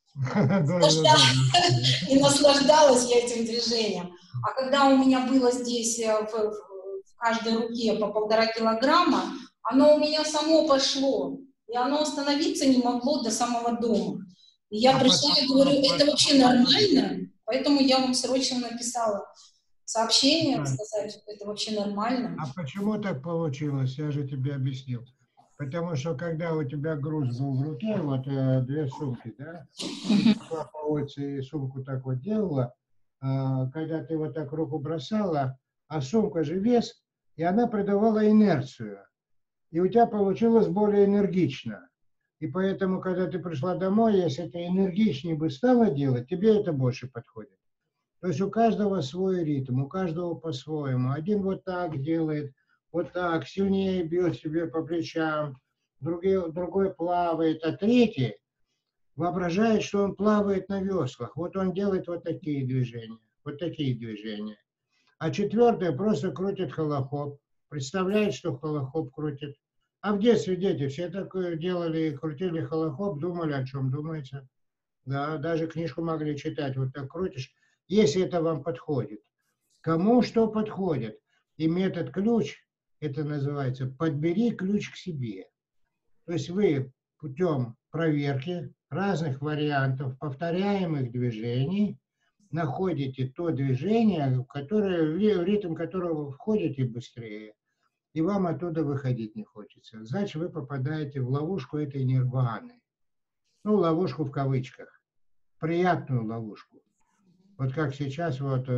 И наслаждалась я этим движением. А когда у меня было здесь в каждой руке по 1,5 килограмма, оно у меня само пошло. И оно остановиться не могло до самого дома. И я пришла и говорю, это вообще нормально? Поэтому я вам срочно написала сообщение, сказать, что это вообще нормально. А почему так получилось? Я же тебе объяснил. Потому что когда у тебя груз был в руке, вот 2 сумки, да, шла по улице и сумку так вот делала, когда ты вот так руку бросала, а сумка же вес, и она придавала инерцию. И у тебя получилось более энергично. И поэтому, когда ты пришла домой, если ты энергичнее бы стала делать, тебе это больше подходит. То есть у каждого свой ритм, у каждого по-своему. Один вот так делает, вот так, сильнее бьет себе по плечам, другой плавает, а третий воображает, что он плавает на веслах. Вот он делает вот такие движения, вот такие движения. А четвертый просто крутит холохоп, представляет, что холохоп крутит. А в детстве дети все такое делали, крутили холохоп, думали, о чем думаете. Да, даже книжку могли читать, вот так крутишь, если это вам подходит. Кому что подходит. И метод ключ, это называется, подбери ключ к себе. То есть вы путем проверки разных вариантов, повторяемых движений, находите то движение, в ритм которого вы входите быстрее, и вам оттуда выходить не хочется. Значит, вы попадаете в ловушку этой нирваны. Ну, ловушку в кавычках. Приятную ловушку. Вот как сейчас вот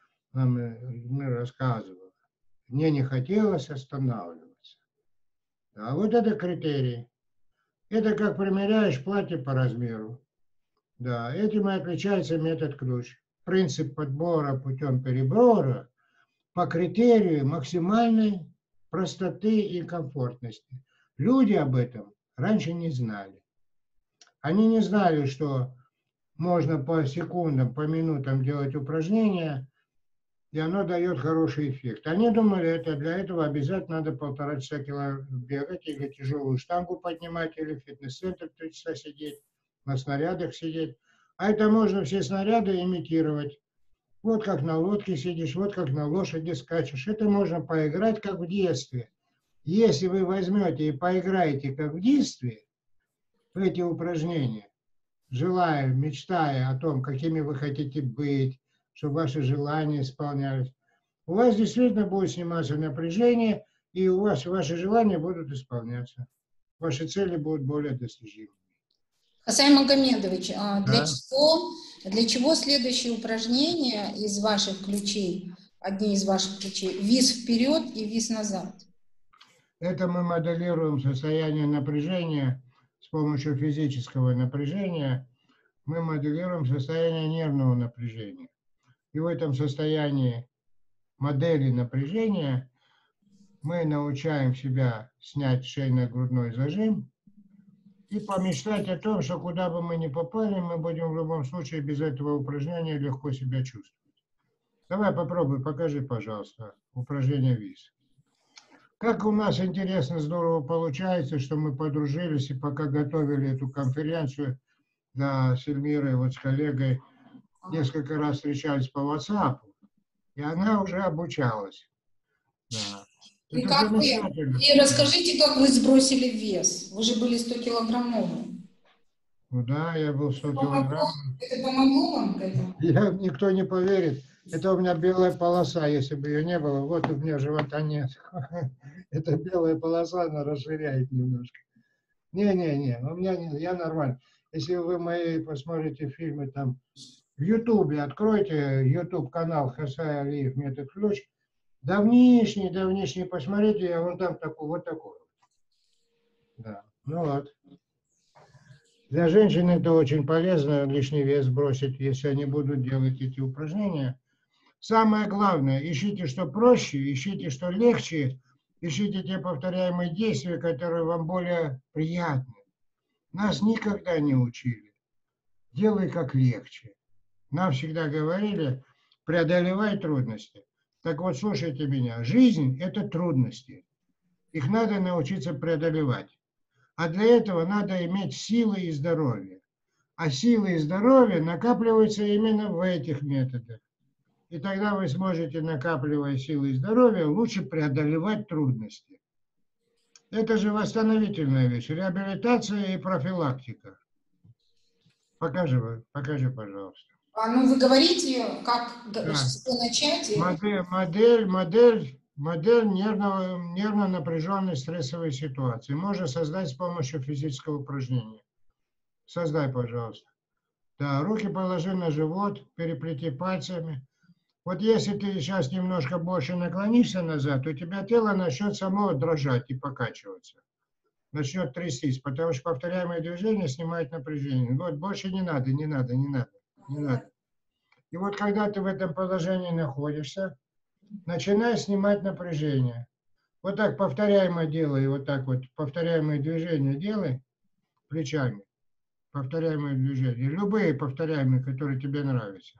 мы рассказывали. Мне не хотелось останавливаться. А вот это критерий. Это как примеряешь платье по размеру. Да, этим и отличается метод ключ. Принцип подбора путем перебора по критерию максимальной простоты и комфортности. Люди об этом раньше не знали. Они не знали, что можно по секундам, по минутам делать упражнения, и оно дает хороший эффект. Они думали, для этого обязательно надо 1,5 часа бегать, или тяжелую штангу поднимать, или в фитнес-центр 3 часа сидеть, на снарядах сидеть. А это можно все снаряды имитировать. Вот как на лодке сидишь, вот как на лошади скачешь. Это можно поиграть, как в детстве. Если вы возьмете и поиграете, как в детстве, в эти упражнения, желая, мечтая о том, какими вы хотите быть, чтобы ваши желания исполнялись, у вас действительно будет сниматься напряжение, и у вас ваши желания будут исполняться. Ваши цели будут более достижимы. Хасай Магомедович, Да. для чего следующие упражнения из ваших ключей, одни из ваших ключей, вис вперед и вис назад? Это мы моделируем состояние напряжения с помощью физического напряжения. Мы моделируем состояние нервного напряжения. И в этом состоянии модели напряжения мы научаем себя снять шейно-грудной зажим и помечтать о том, что куда бы мы ни попали, мы будем в любом случае без этого упражнения легко себя чувствовать. Давай попробуй, покажи, пожалуйста, упражнение ВИС. Как у нас интересно, здорово получается, что мы подружились и пока готовили эту конференцию, да, с Эльмирой, вот с коллегой, несколько раз встречались по WhatsApp, и она уже обучалась. Да. И расскажите, как вы сбросили вес? Вы же были 100 килограммовым. Ну да, я был 100 килограмм. Это помогло вам к этому? Никто не поверит. Это у меня белая полоса, если бы ее не было. Вот у меня живота нет. Это белая полоса, она расширяет немножко. Не, у меня нет, я нормально. Если вы мои посмотрите фильмы там в Ютубе, откройте YouTube-канал Хасай Алиев «Метод ключ», давнишний, посмотрите, я вон там вот такой. Да, ну вот. Для женщин это очень полезно, лишний вес сбросить, если они будут делать эти упражнения. Самое главное, ищите, что проще, ищите, что легче, ищите те повторяемые действия, которые вам более приятны. Нас никогда не учили. Делай как легче. Нам всегда говорили, преодолевай трудности. Так вот, слушайте меня. Жизнь – это трудности. Их надо научиться преодолевать. А для этого надо иметь силы и здоровье. А силы и здоровье накапливаются именно в этих методах. И тогда вы сможете, накапливая силы и здоровье, лучше преодолевать трудности. Это же восстановительная вещь. Реабилитация и профилактика. Покажи, пожалуйста. Ну, вы говорите, как начать? Модель нервно-напряженной стрессовой ситуации. Можно создать с помощью физического упражнения. Создай, пожалуйста. Да, руки положи на живот, переплети пальцами. Вот если ты сейчас немножко больше наклонишься назад, у тебя тело начнет само дрожать и покачиваться. Начнет трястись, потому что повторяемые движения снимают напряжение. Вот больше не надо. И вот когда ты в этом положении находишься, начинай снимать напряжение. Вот так повторяемо делай, вот так вот повторяемые движения делай плечами. Повторяемые движения. Любые повторяемые, которые тебе нравятся.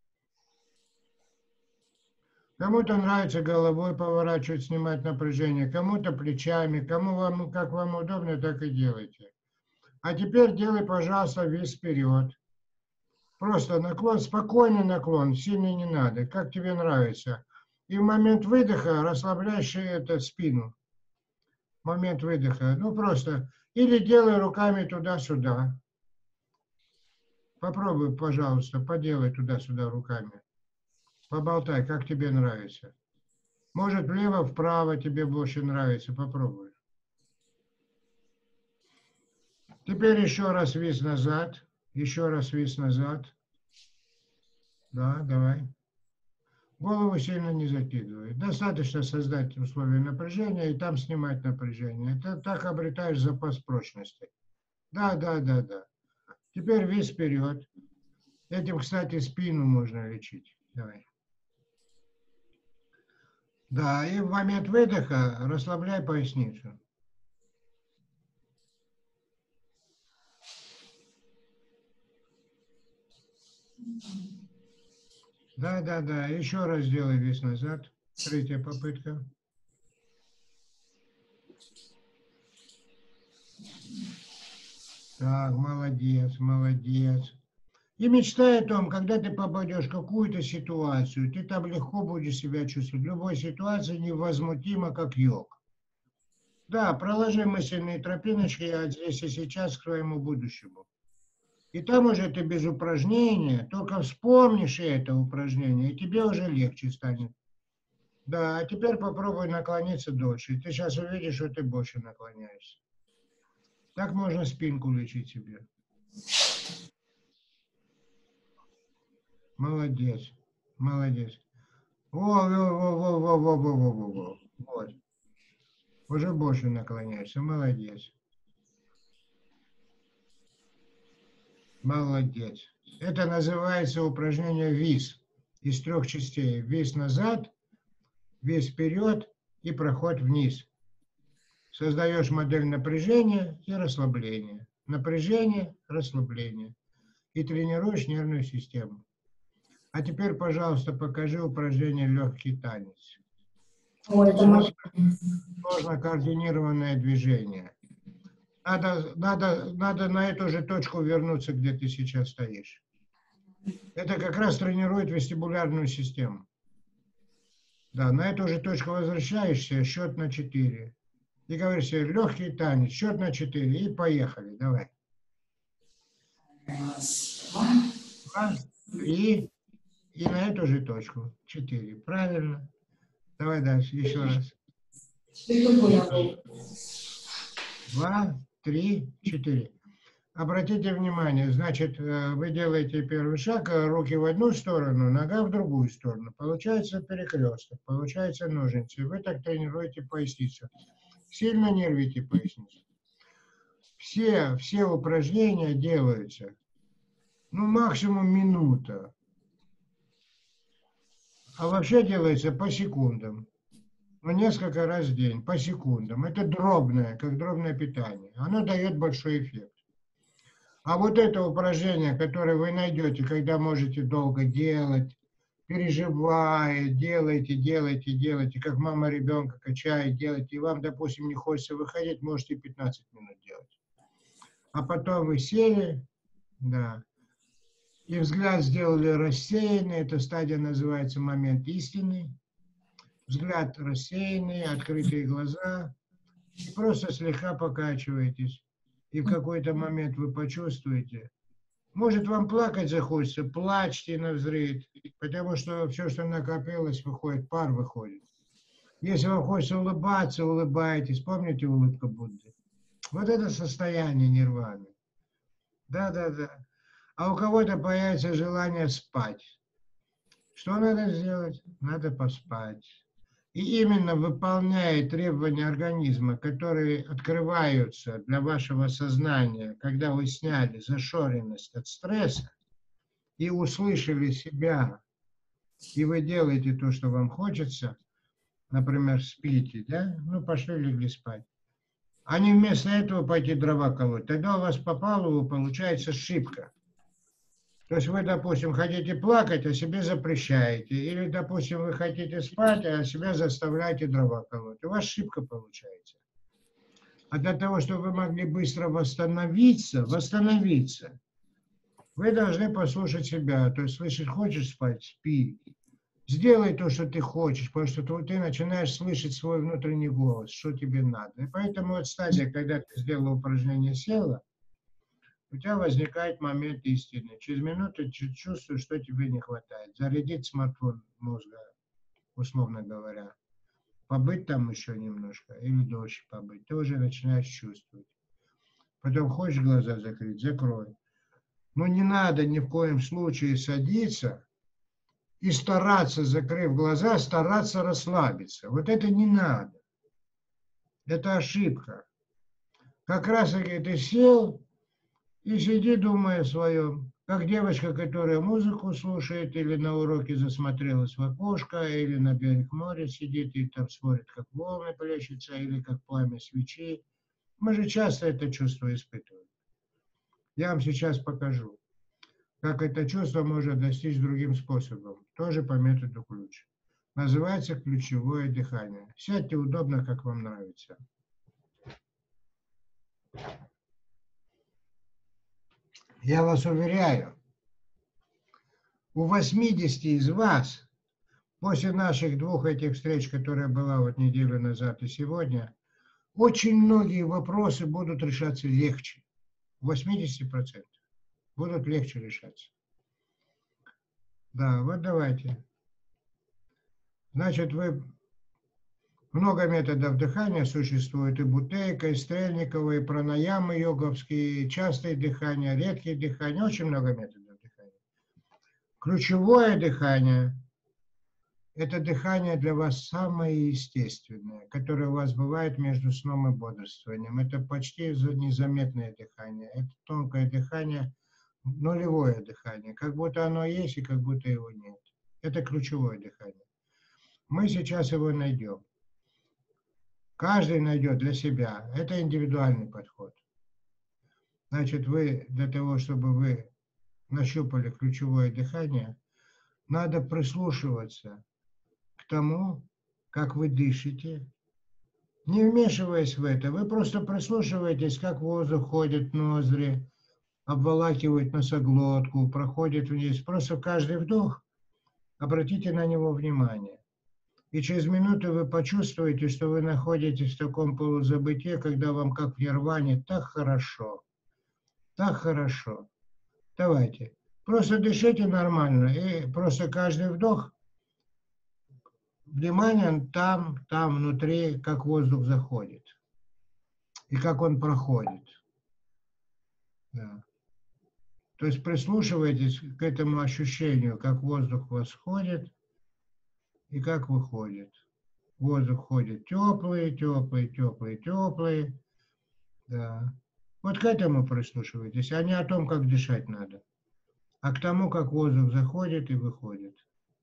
Кому-то нравится головой поворачивать, снимать напряжение, кому-то плечами, кому вам, как вам удобно, так и делайте. А теперь делай, пожалуйста, вес вперед. Просто наклон, спокойный наклон, сильный не надо, как тебе нравится. И в момент выдоха расслабляешь спину. Момент выдоха. Ну просто. Или делай руками туда-сюда. Попробуй, пожалуйста, поделай туда-сюда руками. Поболтай, как тебе нравится. Может, влево-вправо тебе больше нравится. Попробуй. Теперь еще раз вис назад. Еще раз вис назад. Да, давай. Голову сильно не закидывай. Достаточно создать условия напряжения и там снимать напряжение. Это так обретаешь запас прочности. Да. Теперь вис вперед. Этим, кстати, спину можно лечить. Давай. Да, и в момент выдоха расслабляй поясницу. Да. Еще раз сделай вес назад. Третья попытка. Так, молодец. И мечтай о том, когда ты попадешь в какую-то ситуацию, ты там легко будешь себя чувствовать. В любой ситуации невозмутимо, как йог. Да, проложи мысленные тропиночки здесь и сейчас к своему будущему. И там уже ты без упражнения, только вспомнишь это упражнение, и тебе уже легче станет. Да, а теперь попробуй наклониться дольше. Ты сейчас увидишь, что ты больше наклоняешься. Так можно спинку лечить себе. Молодец. Во. Вот. Уже больше наклоняешься. Молодец. Это называется упражнение вис. Из 3 частей. Вис назад, вис вперед и проход вниз. Создаешь модель напряжения и расслабления. Напряжение, расслабление. И тренируешь нервную систему. А теперь, пожалуйста, покажи упражнение «Легкий танец». Сложно координированное движение. Надо на эту же точку вернуться, где ты сейчас стоишь. Это как раз тренирует вестибулярную систему. Да, на эту же точку возвращаешься, счет на 4. И говоришь себе «Легкий танец», счет на 4. И поехали, давай. 2, 3. И на эту же точку. 4. Правильно. Давай дальше. Еще раз. 2, 3, 4. Обратите внимание, значит, вы делаете первый шаг, руки в одну сторону, нога в другую сторону. Получается перекресток, получается ножницы. Вы так тренируете поясницу. Сильно нервите поясницу. Все упражнения делаются, максимум минута. А вообще делается по секундам. Несколько раз в день, по секундам. Это дробное, как дробное питание. Оно дает большой эффект. А вот это упражнение, которое вы найдете, когда можете долго делать, переживая, делайте, как мама ребенка качает, делайте, и вам, допустим, не хочется выходить, можете 15 минут делать. А потом вы сели, да, и взгляд сделали рассеянный, эта стадия называется момент истины. Взгляд рассеянный, открытые глаза, и просто слегка покачиваетесь. И в какой-то момент вы почувствуете, может, вам плакать захочется, плачьте навзрыд, потому что все, что накопилось, выходит, пар выходит. Если вам хочется улыбаться, улыбайтесь. Помните улыбку Будды? Вот это состояние нирваны. Да. А у кого-то появится желание спать. Что надо сделать? Надо поспать. И именно выполняя требования организма, которые открываются для вашего сознания, когда вы сняли зашоренность от стресса и услышали себя, и вы делаете то, что вам хочется, например, спите, да, ну, пошли, легли спать, а не вместо этого пойти дрова колоть, тогда у вас по полу получается ошибка. То есть вы, допустим, хотите плакать, а себе запрещаете. Или, допустим, вы хотите спать, а себя заставляете дрова колоть. У вас ошибка получается. А для того, чтобы вы могли быстро восстановиться, вы должны послушать себя. То есть, слышать, хочешь спать, спи. Сделай то, что ты хочешь, потому что ты начинаешь слышать свой внутренний голос, что тебе надо. И поэтому вот стадия, когда ты сделала упражнение, села, у тебя возникает момент истины. Через минуту ты чувствуешь, что тебе не хватает. Зарядить смартфон мозга, условно говоря. Побыть там еще немножко или дольше побыть. Ты уже начинаешь чувствовать. Потом хочешь глаза закрыть, закрой. Но не надо ни в коем случае садиться и стараться, закрыв глаза, стараться расслабиться. Вот это не надо. Это ошибка. Как раз таки ты сел и сиди, думая о своем. Как девочка, которая музыку слушает, или на уроке засмотрелась в окошко, или на берег моря сидит и там смотрит, как волны плещутся, или как пламя свечей. Мы же часто это чувство испытываем. Я вам сейчас покажу, как это чувство можно достичь другим способом, тоже по методу ключ. Называется ключевое дыхание. Сядьте удобно, как вам нравится. Я вас уверяю, у 80 из вас, после наших двух этих встреч, которая была вот неделю назад и сегодня, очень многие вопросы будут решаться легче. 80% будут легче решаться. Да, вот давайте. Значит, много методов дыхания существует, и бутейка, и стрельниковые, и пранаямы йоговские, и частое дыхание, редкие дыхания, очень много методов дыхания. Ключевое дыхание – это дыхание для вас самое естественное, которое у вас бывает между сном и бодрствованием. Это почти незаметное дыхание, это тонкое дыхание, нулевое дыхание, как будто оно есть и как будто его нет. Это ключевое дыхание. Мы сейчас его найдем. Каждый найдет для себя. Это индивидуальный подход. Значит, для того, чтобы вы нащупали ключевое дыхание, надо прислушиваться к тому, как вы дышите, не вмешиваясь в это. Вы просто прислушиваетесь, как воздух ходит в ноздри, обволакивает носоглотку, проходит вниз. Просто каждый вдох, обратите на него внимание. И через минуту вы почувствуете, что вы находитесь в таком полузабытии, когда вам как в нирване так хорошо. Так хорошо. Давайте. Просто дышите нормально. И просто каждый вдох, внимание там внутри, как воздух заходит. И как он проходит. Да. То есть прислушивайтесь к этому ощущению, как воздух восходит и как выходит. Воздух ходит теплый, теплый, теплый, теплый. Да. Вот к этому прислушивайтесь, а не о том, как дышать надо, а к тому, как воздух заходит и выходит.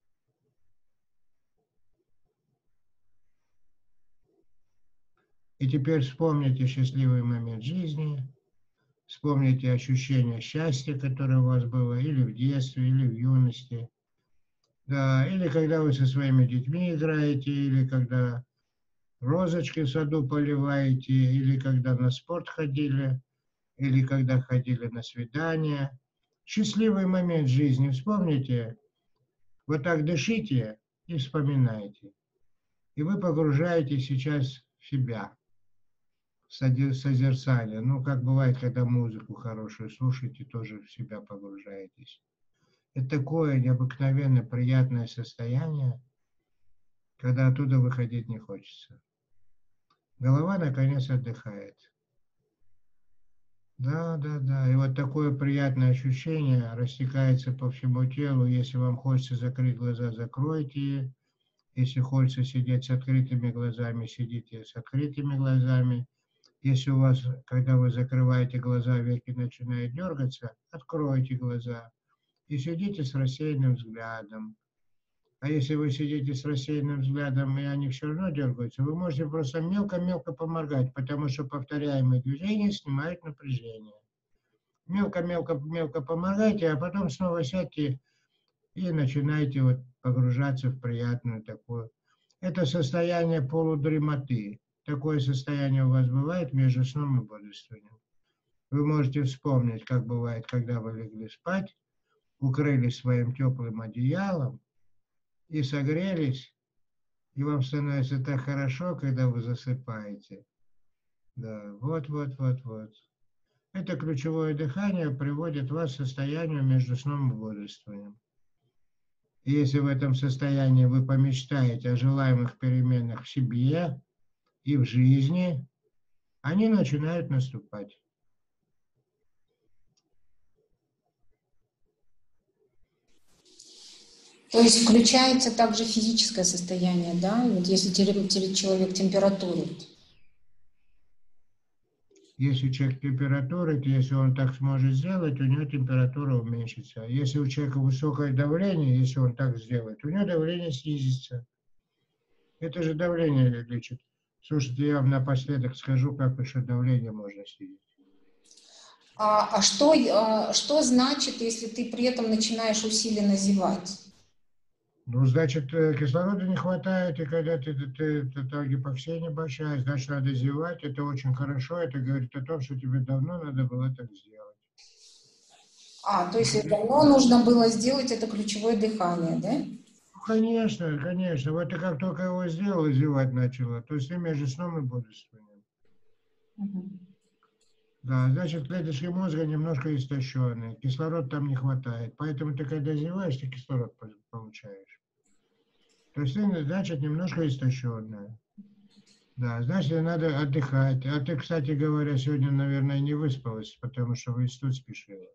И теперь вспомните счастливый момент жизни, вспомните ощущение счастья, которое у вас было или в детстве, или в юности. Да, или когда вы со своими детьми играете, или когда розочки в саду поливаете, или когда на спорт ходили, или когда ходили на свидание. Счастливый момент жизни вспомните, вот так дышите и вспоминайте. И вы погружаетесь сейчас в себя, в созерцание. Ну, как бывает, когда музыку хорошую слушаете, тоже в себя погружаетесь. Это такое необыкновенно приятное состояние, когда оттуда выходить не хочется. Голова, наконец, отдыхает. Да. И вот такое приятное ощущение растекается по всему телу. Если вам хочется закрыть глаза, закройте. Если хочется сидеть с открытыми глазами, сидите с открытыми глазами. Если у вас, когда вы закрываете глаза, веки начинают дергаться, откройте глаза. И сидите с рассеянным взглядом. А если вы сидите с рассеянным взглядом, и они все равно дергаются, вы можете просто мелко-мелко поморгать, потому что повторяемые движения снимают напряжение. Мелко-мелко-мелко помогайте, а потом снова сядьте и начинайте вот погружаться в приятную такую. Это состояние полудремоты. Такое состояние у вас бывает между сном и бодрствованием. Вы можете вспомнить, как бывает, когда вы легли спать, укрылись своим теплым одеялом и согрелись, и вам становится так хорошо, когда вы засыпаете. Да, вот. Это ключевое дыхание приводит вас в состояние между сном и бодрствованием. И если в этом состоянии вы помечтаете о желаемых переменах в себе и в жизни, они начинают наступать. То есть включается также физическое состояние, да? Вот если человек температурит. Если человек температурит, если он так сможет сделать, у него температура уменьшится. Если у человека высокое давление, если он так сделает, у него давление снизится. Это же давление лечит. Слушайте, я вам напоследок скажу, как еще давление можно снизить. Что значит, если ты при этом начинаешь усиленно зевать? Ну, значит, кислорода не хватает, и когда ты гипоксия небольшая, значит, надо зевать, это очень хорошо, это говорит о том, что тебе давно надо было так сделать. То есть давно нужно было сделать это ключевое дыхание, да? Ну, конечно. Вот ты как только его сделала, зевать начала, то есть ты между сном и бодрствованием. Да, значит, клеточки мозга немножко истощенные, кислород там не хватает, поэтому ты, когда зеваешь, ты кислород получаешь. То есть ты, значит, немножко истощенная. Да, значит, надо отдыхать. А ты, кстати говоря, сегодня, наверное, не выспалась, потому что в институт спешила.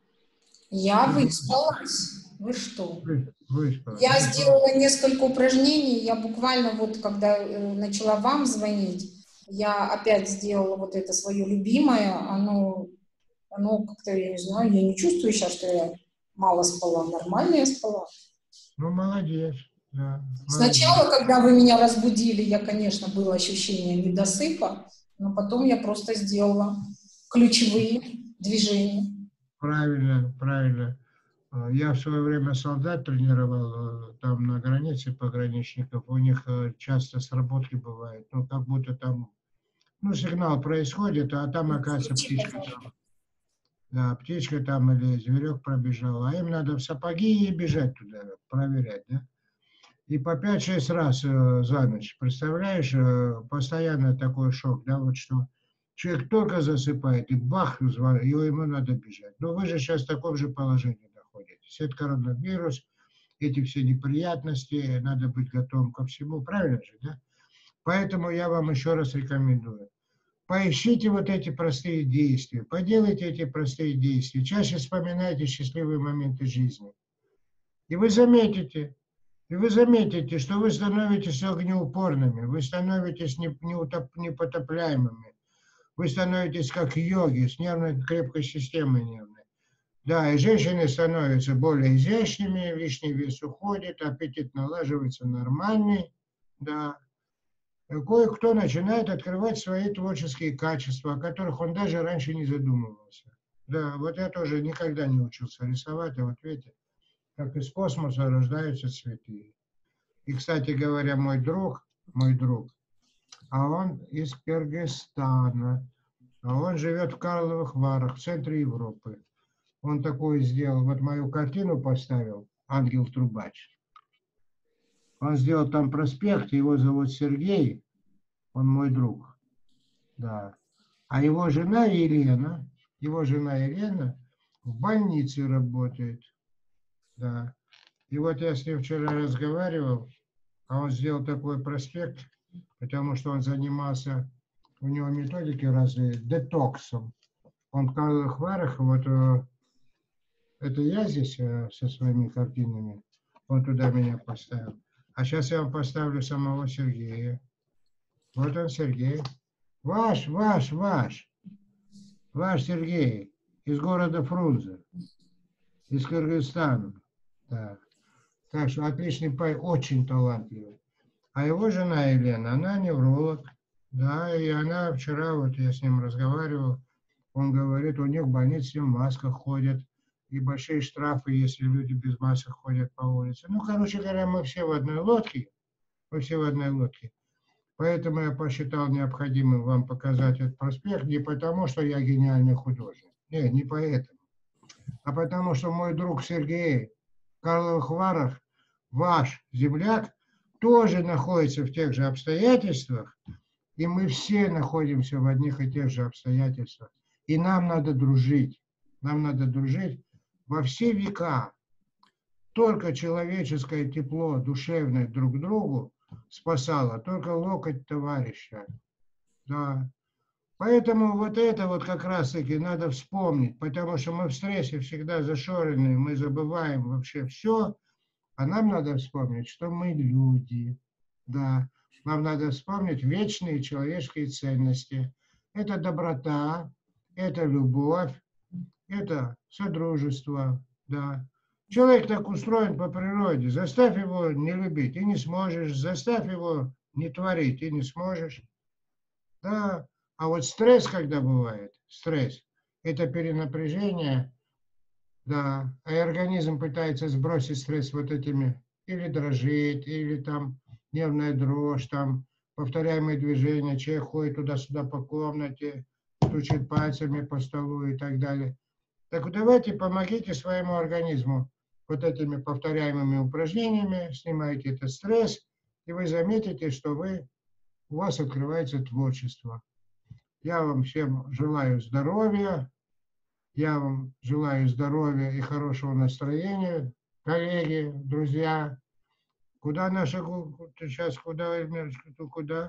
Я выспалась. Вы что? Выспалась. Я сделала несколько упражнений. Я буквально вот, когда начала вам звонить, я опять сделала вот это свое любимое. Оно как-то, я не знаю, я не чувствую сейчас, что я мало спала. Нормально я спала. Ну, молодец. Да, сначала, когда вы меня разбудили, я, конечно, было ощущение недосыпа, но потом я просто сделала ключевые движения. Правильно. Я в свое время солдат тренировал там на границе пограничников. У них часто сработки бывают. Ну, как будто там, сигнал происходит, а там, оказывается, птичка там. Да, птичка там или зверек пробежал. А им надо в сапоги и бежать туда, проверять, да? И по 5-6 раз за ночь. Представляешь, постоянно такой шок, да, вот что человек только засыпает, и бах, ему надо бежать. Но вы же сейчас в таком же положении находитесь. Это коронавирус, эти все неприятности, надо быть готовым ко всему, правильно же, да? Поэтому я вам еще раз рекомендую. Поищите вот эти простые действия, поделайте эти простые действия, чаще вспоминайте счастливые моменты жизни. И вы заметите, что вы становитесь огнеупорными, вы становитесь непотопляемыми, вы становитесь как йоги с нервной крепкой системой нервной. Да, и женщины становятся более изящными, лишний вес уходит, аппетит налаживается нормальный, да. Кое-кто начинает открывать свои творческие качества, о которых он даже раньше не задумывался. Да, вот я тоже никогда не учился рисовать, а вот видите, как из космоса рождаются цветы. И, кстати говоря, мой друг, а он из Кыргызстана, а он живет в Карловых Варах, в центре Европы. Он такое сделал, вот мою картину поставил, «Ангел-трубач». Он сделал там проспект, его зовут Сергей, он мой друг, да. А его жена Елена в больнице работает, да. И вот я с ним вчера разговаривал, а он сделал такой проспект, потому что он занимался, у него методики разные, детоксом. Он в Карловых Варах, вот это я здесь со своими картинами, он туда меня поставил. А сейчас я вам поставлю самого Сергея. Вот он, Сергей. Ваш Сергей, из города Фрунзе, из Кыргызстана. Да. Так что отличный парень, очень талантливый. А его жена Елена, она невролог. Да, и она вчера, вот я с ним разговаривал, он говорит, у них в больнице в масках ходят, и большие штрафы, если люди без масок ходят по улице. Ну, короче говоря, мы все в одной лодке, мы все в одной лодке. Поэтому я посчитал необходимым вам показать этот проспект не потому, что я гениальный художник. Нет, не поэтому. А потому что мой друг Сергей в Карловых Варах, ваш земляк, тоже находится в тех же обстоятельствах, и мы все находимся в одних и тех же обстоятельствах. И нам надо дружить. Нам надо дружить во все века. Только человеческое тепло, душевное друг к другу спасало, только локоть товарища. Да. Поэтому вот это вот как раз-таки надо вспомнить, потому что мы в стрессе всегда зашорены, мы забываем вообще все, а нам надо вспомнить, что мы люди. Да. Нам надо вспомнить вечные человеческие ценности. Это доброта, это любовь, это содружество. Да. Человек так устроен по природе. Заставь его не любить, и не сможешь. Заставь его не творить, и не сможешь. Да. А вот стресс, когда бывает, стресс, это перенапряжение, да, и организм пытается сбросить стресс вот этими, или дрожит, или там нервная дрожь, там повторяемые движения, человек ходит туда-сюда по комнате, стучит пальцами по столу и так далее. Так давайте помогите своему организму вот этими повторяемыми упражнениями, снимайте этот стресс, и вы заметите, что у вас открывается творчество. Я вам всем желаю здоровья, я вам желаю здоровья и хорошего настроения, коллеги, друзья. Куда наша сейчас, куда, куда?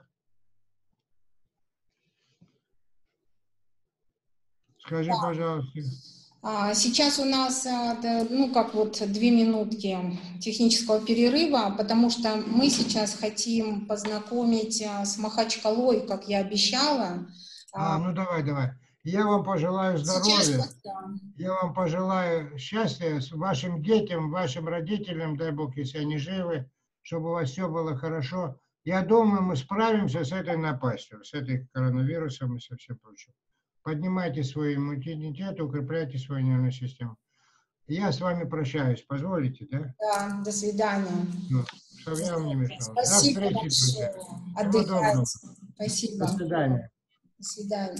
Скажи, пожалуйста. Сейчас у нас, ну, как вот 2 минутки технического перерыва, потому что мы сейчас хотим познакомить с Махачкалой, как я обещала. Ну давай. Я вам пожелаю здоровья. Сейчас, да. Я вам пожелаю счастья вашим детям, вашим родителям, дай Бог, если они живы, чтобы у вас все было хорошо. Я думаю, мы справимся с этой напастью, с этой коронавирусом и со всем прочим. Поднимайте свой иммунитет, укрепляйте свою нервную систему. Я с вами прощаюсь. Позволите, да? Да, до свидания. Ну, чтобы я вам не мешал. Спасибо До встречи, большое. друзья. Отдыхайте. Спасибо. До свидания. До свидания.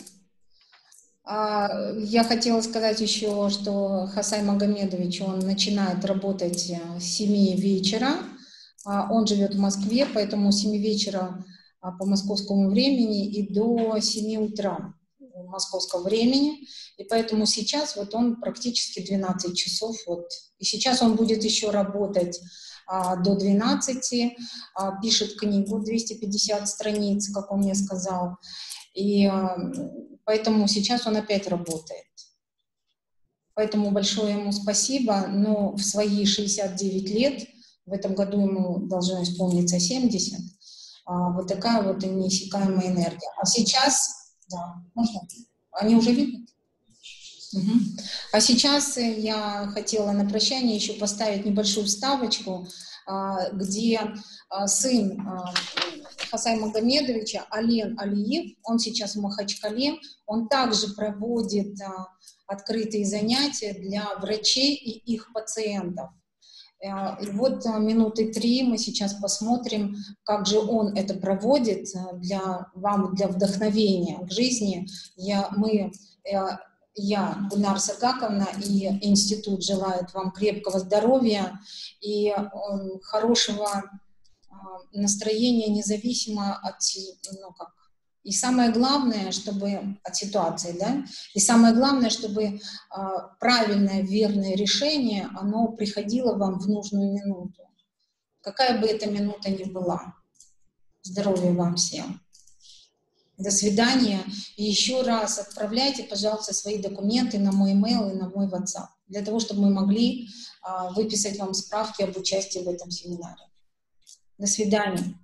Я хотела сказать еще, что Хасай Магомедович, он начинает работать с 7 вечера. Он живет в Москве, поэтому с 7 вечера по московскому времени и до 7 утра московского времени. И поэтому сейчас вот он практически 12 часов. Вот. И сейчас он будет еще работать до 12, пишет книгу 250 страниц, как он мне сказал. И поэтому сейчас он опять работает. Поэтому большое ему спасибо. Но в свои 69 лет, в этом году ему должно исполниться 70, вот такая вот неиссякаемая энергия. А сейчас, да, можно? Они уже видят? Угу. А сейчас я хотела на прощание еще поставить небольшую вставочку, где сын Хасая Магомедовича, Ален Алиев, он сейчас в Махачкале, он также проводит открытые занятия для врачей и их пациентов. И вот 3 минуты мы сейчас посмотрим, как же он это проводит для вдохновения к жизни. Я, Гульнара Сыргаковна, и институт желают вам крепкого здоровья и хорошего настроения, независимо от, и самое главное, чтобы от ситуации, да, и самое главное, чтобы правильное, верное решение, оно приходило вам в нужную минуту. Какая бы эта минута ни была. Здоровья вам всем. До свидания. И еще раз отправляйте, пожалуйста, свои документы на мой email и на мой WhatsApp, для того, чтобы мы могли выписать вам справки об участии в этом семинаре. До свидания.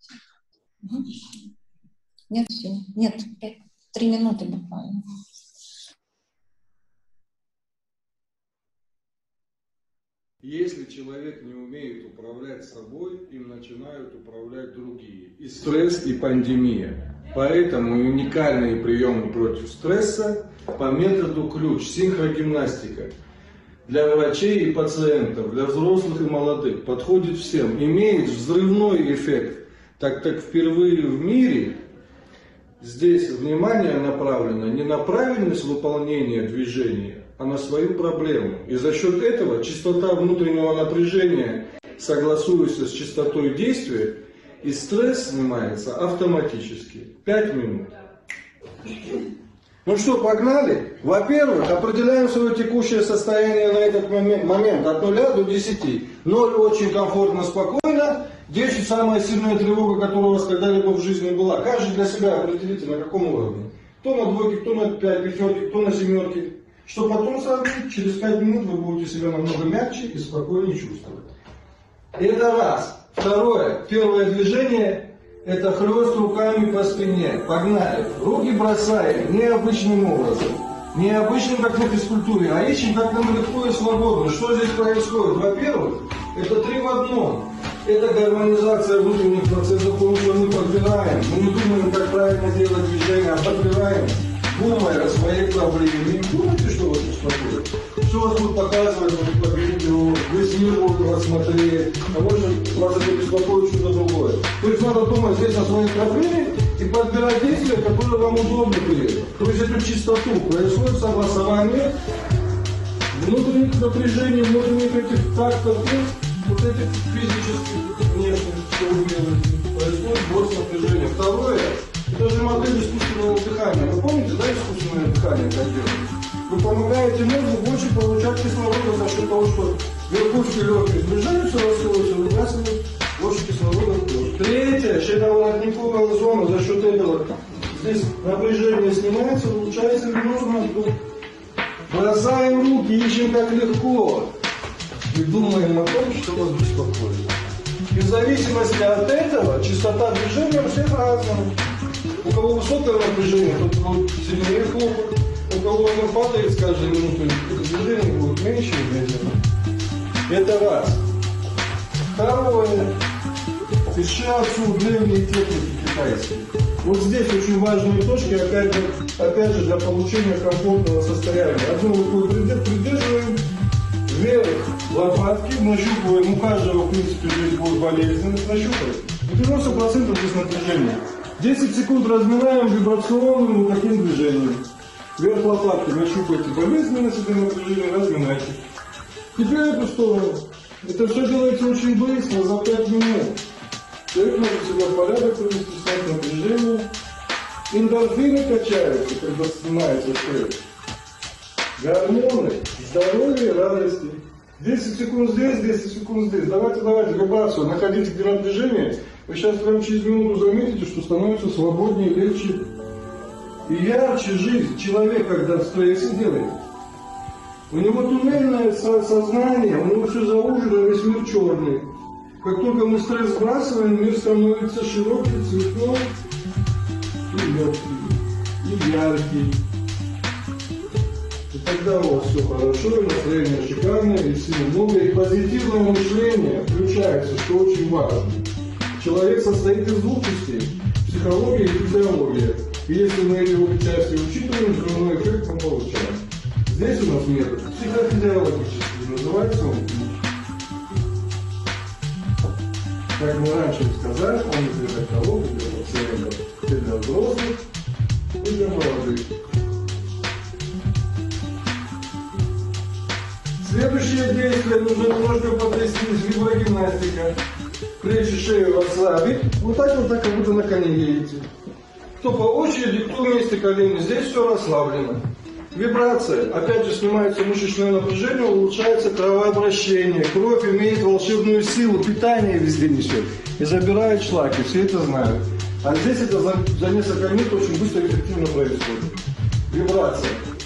Нет, все. Нет, 3 минуты буквально. Если человек не умеет управлять собой, им начинают управлять другие. И стресс, и пандемия. Поэтому уникальные приемы против стресса по методу ключ, синхрогимнастика. Для врачей и пациентов, для взрослых и молодых, подходит всем, имеет взрывной эффект, так как впервые в мире здесь внимание направлено не на правильность выполнения движения, а на свою проблему. И за счет этого частота внутреннего напряжения согласуется с частотой действия, и стресс снимается автоматически. 5 минут. Ну что, погнали? Во-первых, определяем свое текущее состояние на этот момент от 0 до 10. 0 очень комфортно, спокойно. 10 самая сильная тревога, которая у вас когда-либо в жизни была. Каждый для себя определите, на каком уровне. Кто на двойке, кто на 5, пятерке, кто на семерке. Что потом сравнить, через 5 минут вы будете себя намного мягче и спокойнее чувствовать. Это раз. Второе. Первое движение. Это хлёст руками по спине. Погнали. Руки бросаем необычным образом. Необычным, как на физкультуре, а ищем, как нам легко и свободно. Что здесь происходит? Во-первых, это 3 в 1. Это гармонизация внутренних процессов, потому что мы подбираем. Мы не думаем, как правильно делать движение, а подбираем, думая о своей проблеме. Не думайте, что вас успокоит. Все вас будет показывать по видео, вы снизу вас смотреть, а может вас это беспокоит что-то другое. То есть надо думать здесь о своей проблеме и подбирать действия, которые вам удобны при этом. То есть эту чистоту происходит согласование внутренних напряжений, внутренних этих тактов, вот этих физических, внешних, что вы делаете. Происходит сброс напряжения. Второе, это же модель искусственного дыхания. Вы помните, да, искусственное дыхание как делать? Вы помогаете мозгу больше получать кислорода за счет того, что верхушки легких сближаются, раскроются, выбрасывают больше кислорода в кровь. Третье, щитоворотниковая зона, за счет этого здесь напряжение снимается, улучшается венозный отдых. Бросаем руки, ищем как легко. И думаем о том, что вас беспокоит. И в зависимости от этого частота движения у всех разная. У кого высокое напряжение, тот будет сильнее хлопать. У кого оно падает с каждой минутой, это движение будет меньше и медленно. Это раз. Второе. Ишиацу, древние техники китайские. Вот здесь очень важные точки, опять же, для получения комфортного состояния. Одну рукой придерживаем, вверх лопатки, нащупываем. У каждого, в принципе, здесь будет болезненность, нащупываем. 90% здесь напряжения. 10 секунд разминаем вибрационным вот таким движением. Вверх лопатки, нащупайте болезненность, это напряжение, разминайте. Теперь эту сторону. Это все делается очень быстро, за 5 минут. Человек может себя в порядок привести, снять напряжение. Эндорфины качаются, когда снимается стресс. Гормоны, здоровье, радости. 10 секунд здесь, 10 секунд здесь. Давайте, вибрацию. Находите где напряжение. Вы сейчас прямо через минуту заметите, что становится свободнее, легче и ярче жизнь. Человек, когда в стрессе делает, у него туннельное сознание, у него все заужено, весь мир черный. Как только мы стресс сбрасываем, мир становится широкий, цветной и легкий, и яркий. И тогда у вас все хорошо, и настроение шикарное, и сил много, и позитивное мышление включается, что очень важно. Человек состоит из 2 частей – психология и физиология. И если мы эти обе части учитываем, взрывной эффект мы получаем. Здесь у нас метод психофизиологический, называется он. Как мы раньше сказали, он для кого-то, для пациентов, и для взрослых, и для молодых. Следующее действие нужно немножко потрястись, виброгимнастика. Плечи, шею расслабить. Вот так, как будто на коне едете. Кто по очереди, кто вместе колени. Здесь все расслаблено. Вибрация. Опять же снимается мышечное напряжение, улучшается кровообращение. Кровь имеет волшебную силу, питание везде несет. И забирает шлаки, все это знают. А здесь это за несколько минут очень быстро и эффективно происходит. Вибрация.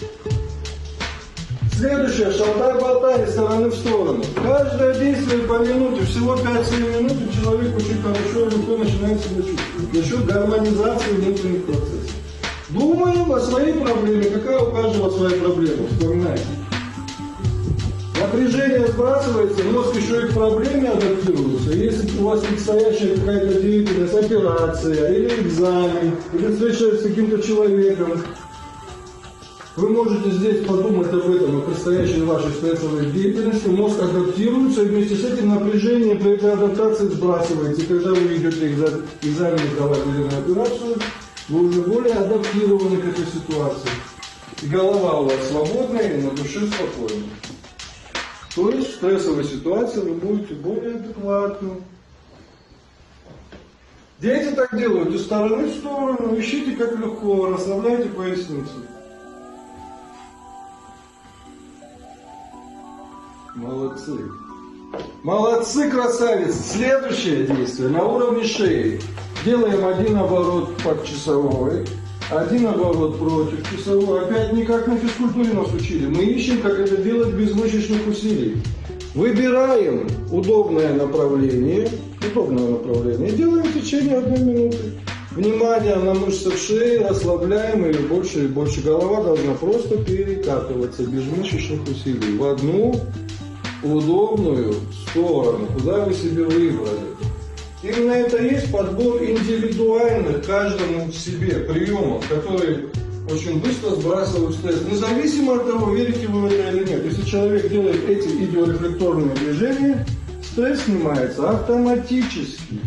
Следующее, шалтай-болтай из стороны в сторону. Каждое действие по минуте, всего 5-7 минут, и человек очень хорошо и легко начинает себя чувствовать. За счет гармонизации внутренних процессов. Думаем о своей проблеме. Какая у каждого своя проблема? Вспоминайте. Напряжение сбрасывается, мозг еще и к проблеме адаптируется. Если у вас предстоящая какая-то деятельность, операция, или экзамен, или встреча с каким-то человеком, вы можете здесь подумать об этом, о предстоящей вашей стрессовой деятельности, мозг адаптируется, и вместе с этим напряжение при этой адаптации сбрасывается. И когда вы идете экзамен сдавать или на операцию, вы уже более адаптированы к этой ситуации. И голова у вас свободная, и на душе спокойна. То есть в стрессовой ситуации вы будете более адекватны. Дети так делают из стороны в сторону, ищите как легко, расслабляйте поясницу. Молодцы. Молодцы, красавицы. Следующее действие на уровне шеи. Делаем один оборот под часовой, один оборот против часовой. Опять не как на физкультуре нас учили. Мы ищем, как это делать без мышечных усилий. Выбираем удобное направление. Делаем в течение 1 минуты. Внимание на мышцы в шее, расслабляем ее больше и больше. Голова должна просто перекатываться без мышечных усилий в одну удобную сторону, куда вы себе выбрали. Именно это и есть подбор индивидуальных каждому себе приемов, которые очень быстро сбрасывают стресс. Независимо от того, верите вы в это или нет. Если человек делает эти идиорефлекторные движения, стресс снимается автоматически.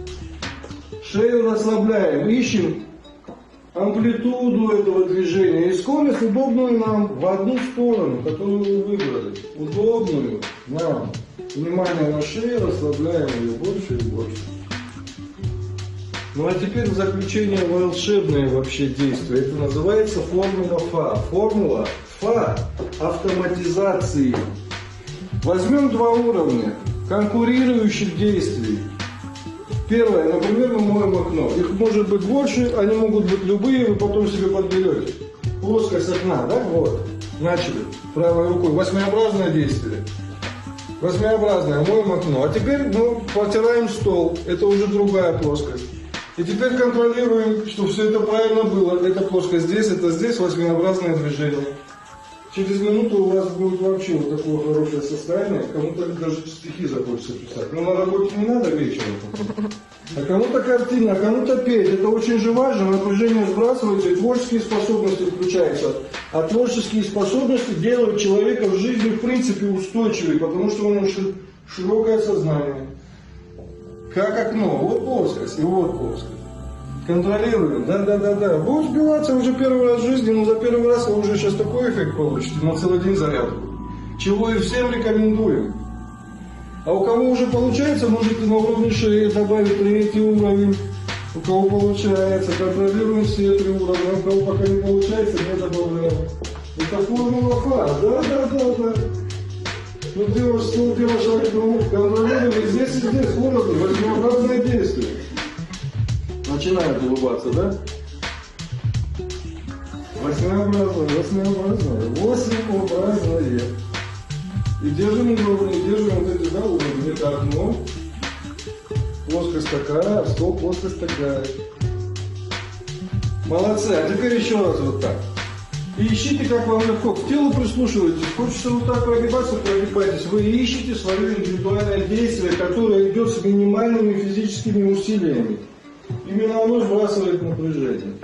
Шею расслабляем, ищем амплитуду этого движения и скорость, удобную нам в одну сторону, которую вы выбрали. Удобную нам. Внимание на шею, расслабляем ее больше и больше. Ну а теперь в заключение волшебное вообще действие. Это называется формула ФА. Формула ФА автоматизации. Возьмем 2 уровня конкурирующих действий. Первое, например, мы моем окно. Их может быть больше, они могут быть любые, вы потом себе подберете. Плоскость окна, да? Вот. Начали. Правой рукой. Восьмиобразное действие. Восьмиобразное, моем окно. А теперь мы протираем стол. Это уже другая плоскость. И теперь контролируем, что все это правильно было. Эта плоскость здесь, это здесь, восьмиобразное движение. Через минуту у вас будет вообще вот такое хорошее состояние, кому-то даже стихи захочется писать. Но на работе не надо вечером. А кому-то картина, а кому-то петь. Это очень же важно, напряжение сбрасывается и творческие способности включаются. А творческие способности делают человека в жизни в принципе устойчивее, потому что у него широкое сознание. Как окно, вот плоскость и вот плоскость. Контролируем, да. Будет сбиваться уже первый раз в жизни, но за первый раз вы уже сейчас такой эффект получите, на целый день зарядку. Чего и всем рекомендуем. А у кого уже получается, можете на уровне шеи добавить 3-й уровень. У кого получается, контролируем все 3 уровня. У кого пока не получается, не добавляем. Это формула ФА, да. Ну где ваш окно? Контролируем здесь и здесь уровни, восьмиобразное действие. Начинает улыбаться, да? Восьмиобразное. И держим уровни, держим вот эти, да, уровни. Это окно, плоскость такая, а стол, плоскость такая. Молодцы, а теперь еще раз вот так. И ищите, как вам легко. К телу прислушивайтесь. Хочется вот так прогибаться, прогибайтесь. Вы ищете свое индивидуальное действие, которое идет с минимальными физическими усилиями. Именно оно сбрасывает напряжение.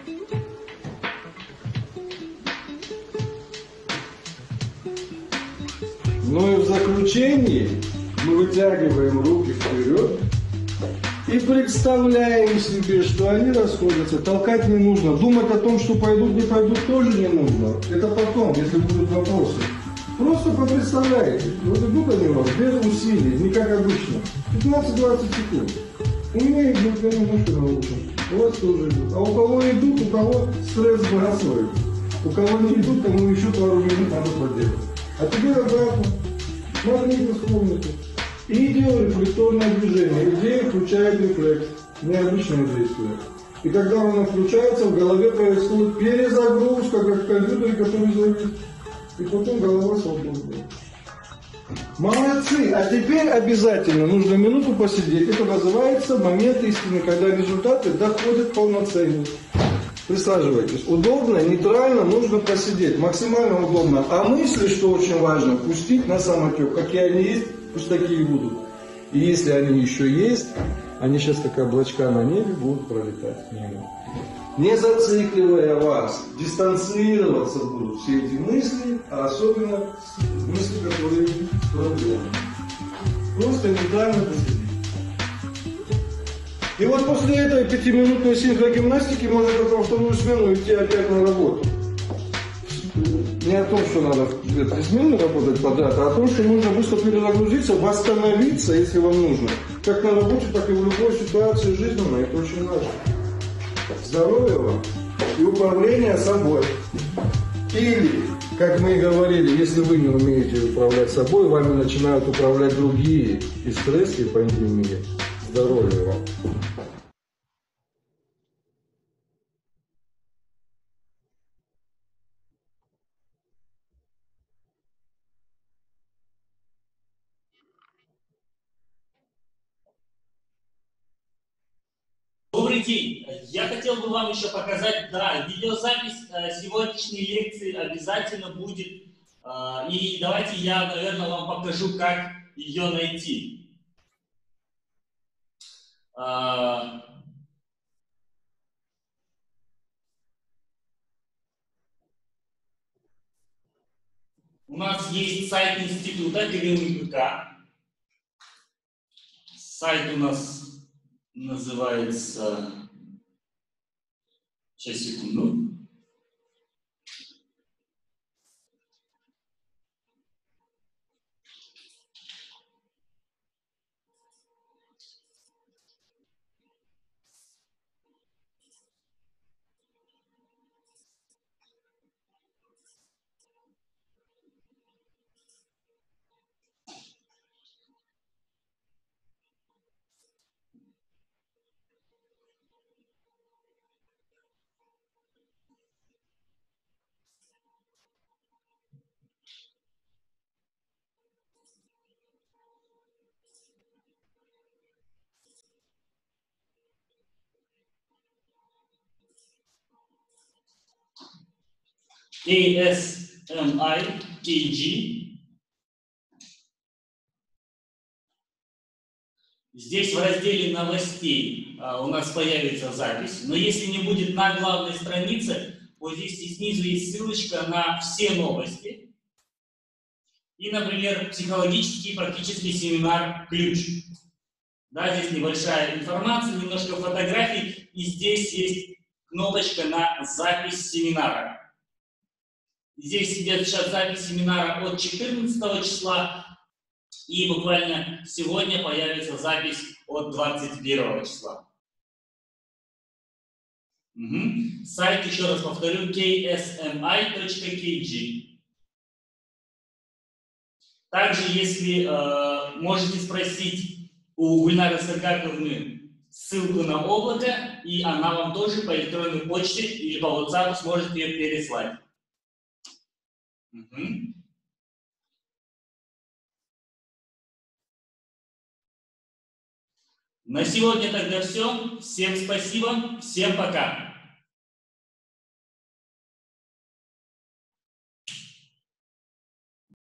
Ну и в заключении мы вытягиваем руки вперед и представляем себе, что они расходятся. Толкать не нужно. Думать о том, что пойдут, не пойдут, тоже не нужно. Это потом, если будут вопросы. Просто попредставляйте. Вот идут они у вас без усилий, не как обычно. 15-20 секунд. У меня идут, я немножко научу. У вас тоже идут. А у кого идут, у кого стресс сбрасывает. У кого не идут, тому еще пару минут надо поделать. А теперь обратно. Смотрите, вспомните. Идиорефлекторное движение. Идея включает рефлекс. Необычное действие. И когда оно включается, в голове происходит перезагрузка, как в компьютере, который завис. И потом голова свободная. Молодцы! А теперь обязательно нужно минуту посидеть. Это называется момент истины, когда результаты доходят полноценно. Присаживайтесь. Удобно, нейтрально, нужно посидеть. Максимально удобно. А мысли, что очень важно, пустить на самотек. Какие они есть, пусть такие будут. И если они еще есть, они сейчас как облачка на небе будут пролетать мимо. Не зацикливая вас, дистанцироваться будут все эти мысли, а особенно мысли, которые проблемы. Просто нейтрально посидеть. И вот после этой 5-минутной синхрогимнастики можно только во вторую смену идти опять на работу. Не о том, что надо 2-3 смены работать подряд, а о том, что нужно быстро перезагрузиться, восстановиться, если вам нужно. Как на работе, так и в любой ситуации жизненной. Это очень важно. Здоровья вам и управления собой. Или, как мы и говорили, если вы не умеете управлять собой, вами начинают управлять другие. И стресс, и пандемия. Здоровья вам. Добрый день. Я хотел бы вам еще показать, да, видеозапись сегодняшней лекции обязательно будет. И давайте я, наверное, вам покажу, как ее найти. У нас есть сайт института КГУ-МПК. Сайт у нас называется... Сейчас, секунду. ASMI-KG. Здесь в разделе новостей у нас появится запись, но если не будет на главной странице, вот здесь и снизу есть ссылочка на все новости. И, например, психологический практический семинар «Ключ». Да, здесь небольшая информация, немножко фотографий, и здесь есть кнопочка на запись семинара. Здесь идет сейчас запись семинара от 14 числа, и буквально сегодня появится запись от 21 числа. Сайт, еще раз повторю, ksmi.kg. Также, если можете спросить у Гульнары Сыргаковны ссылку на облако, и она вам тоже по электронной почте или по WhatsApp сможет ее переслать. На сегодня тогда все. Всем спасибо, всем пока.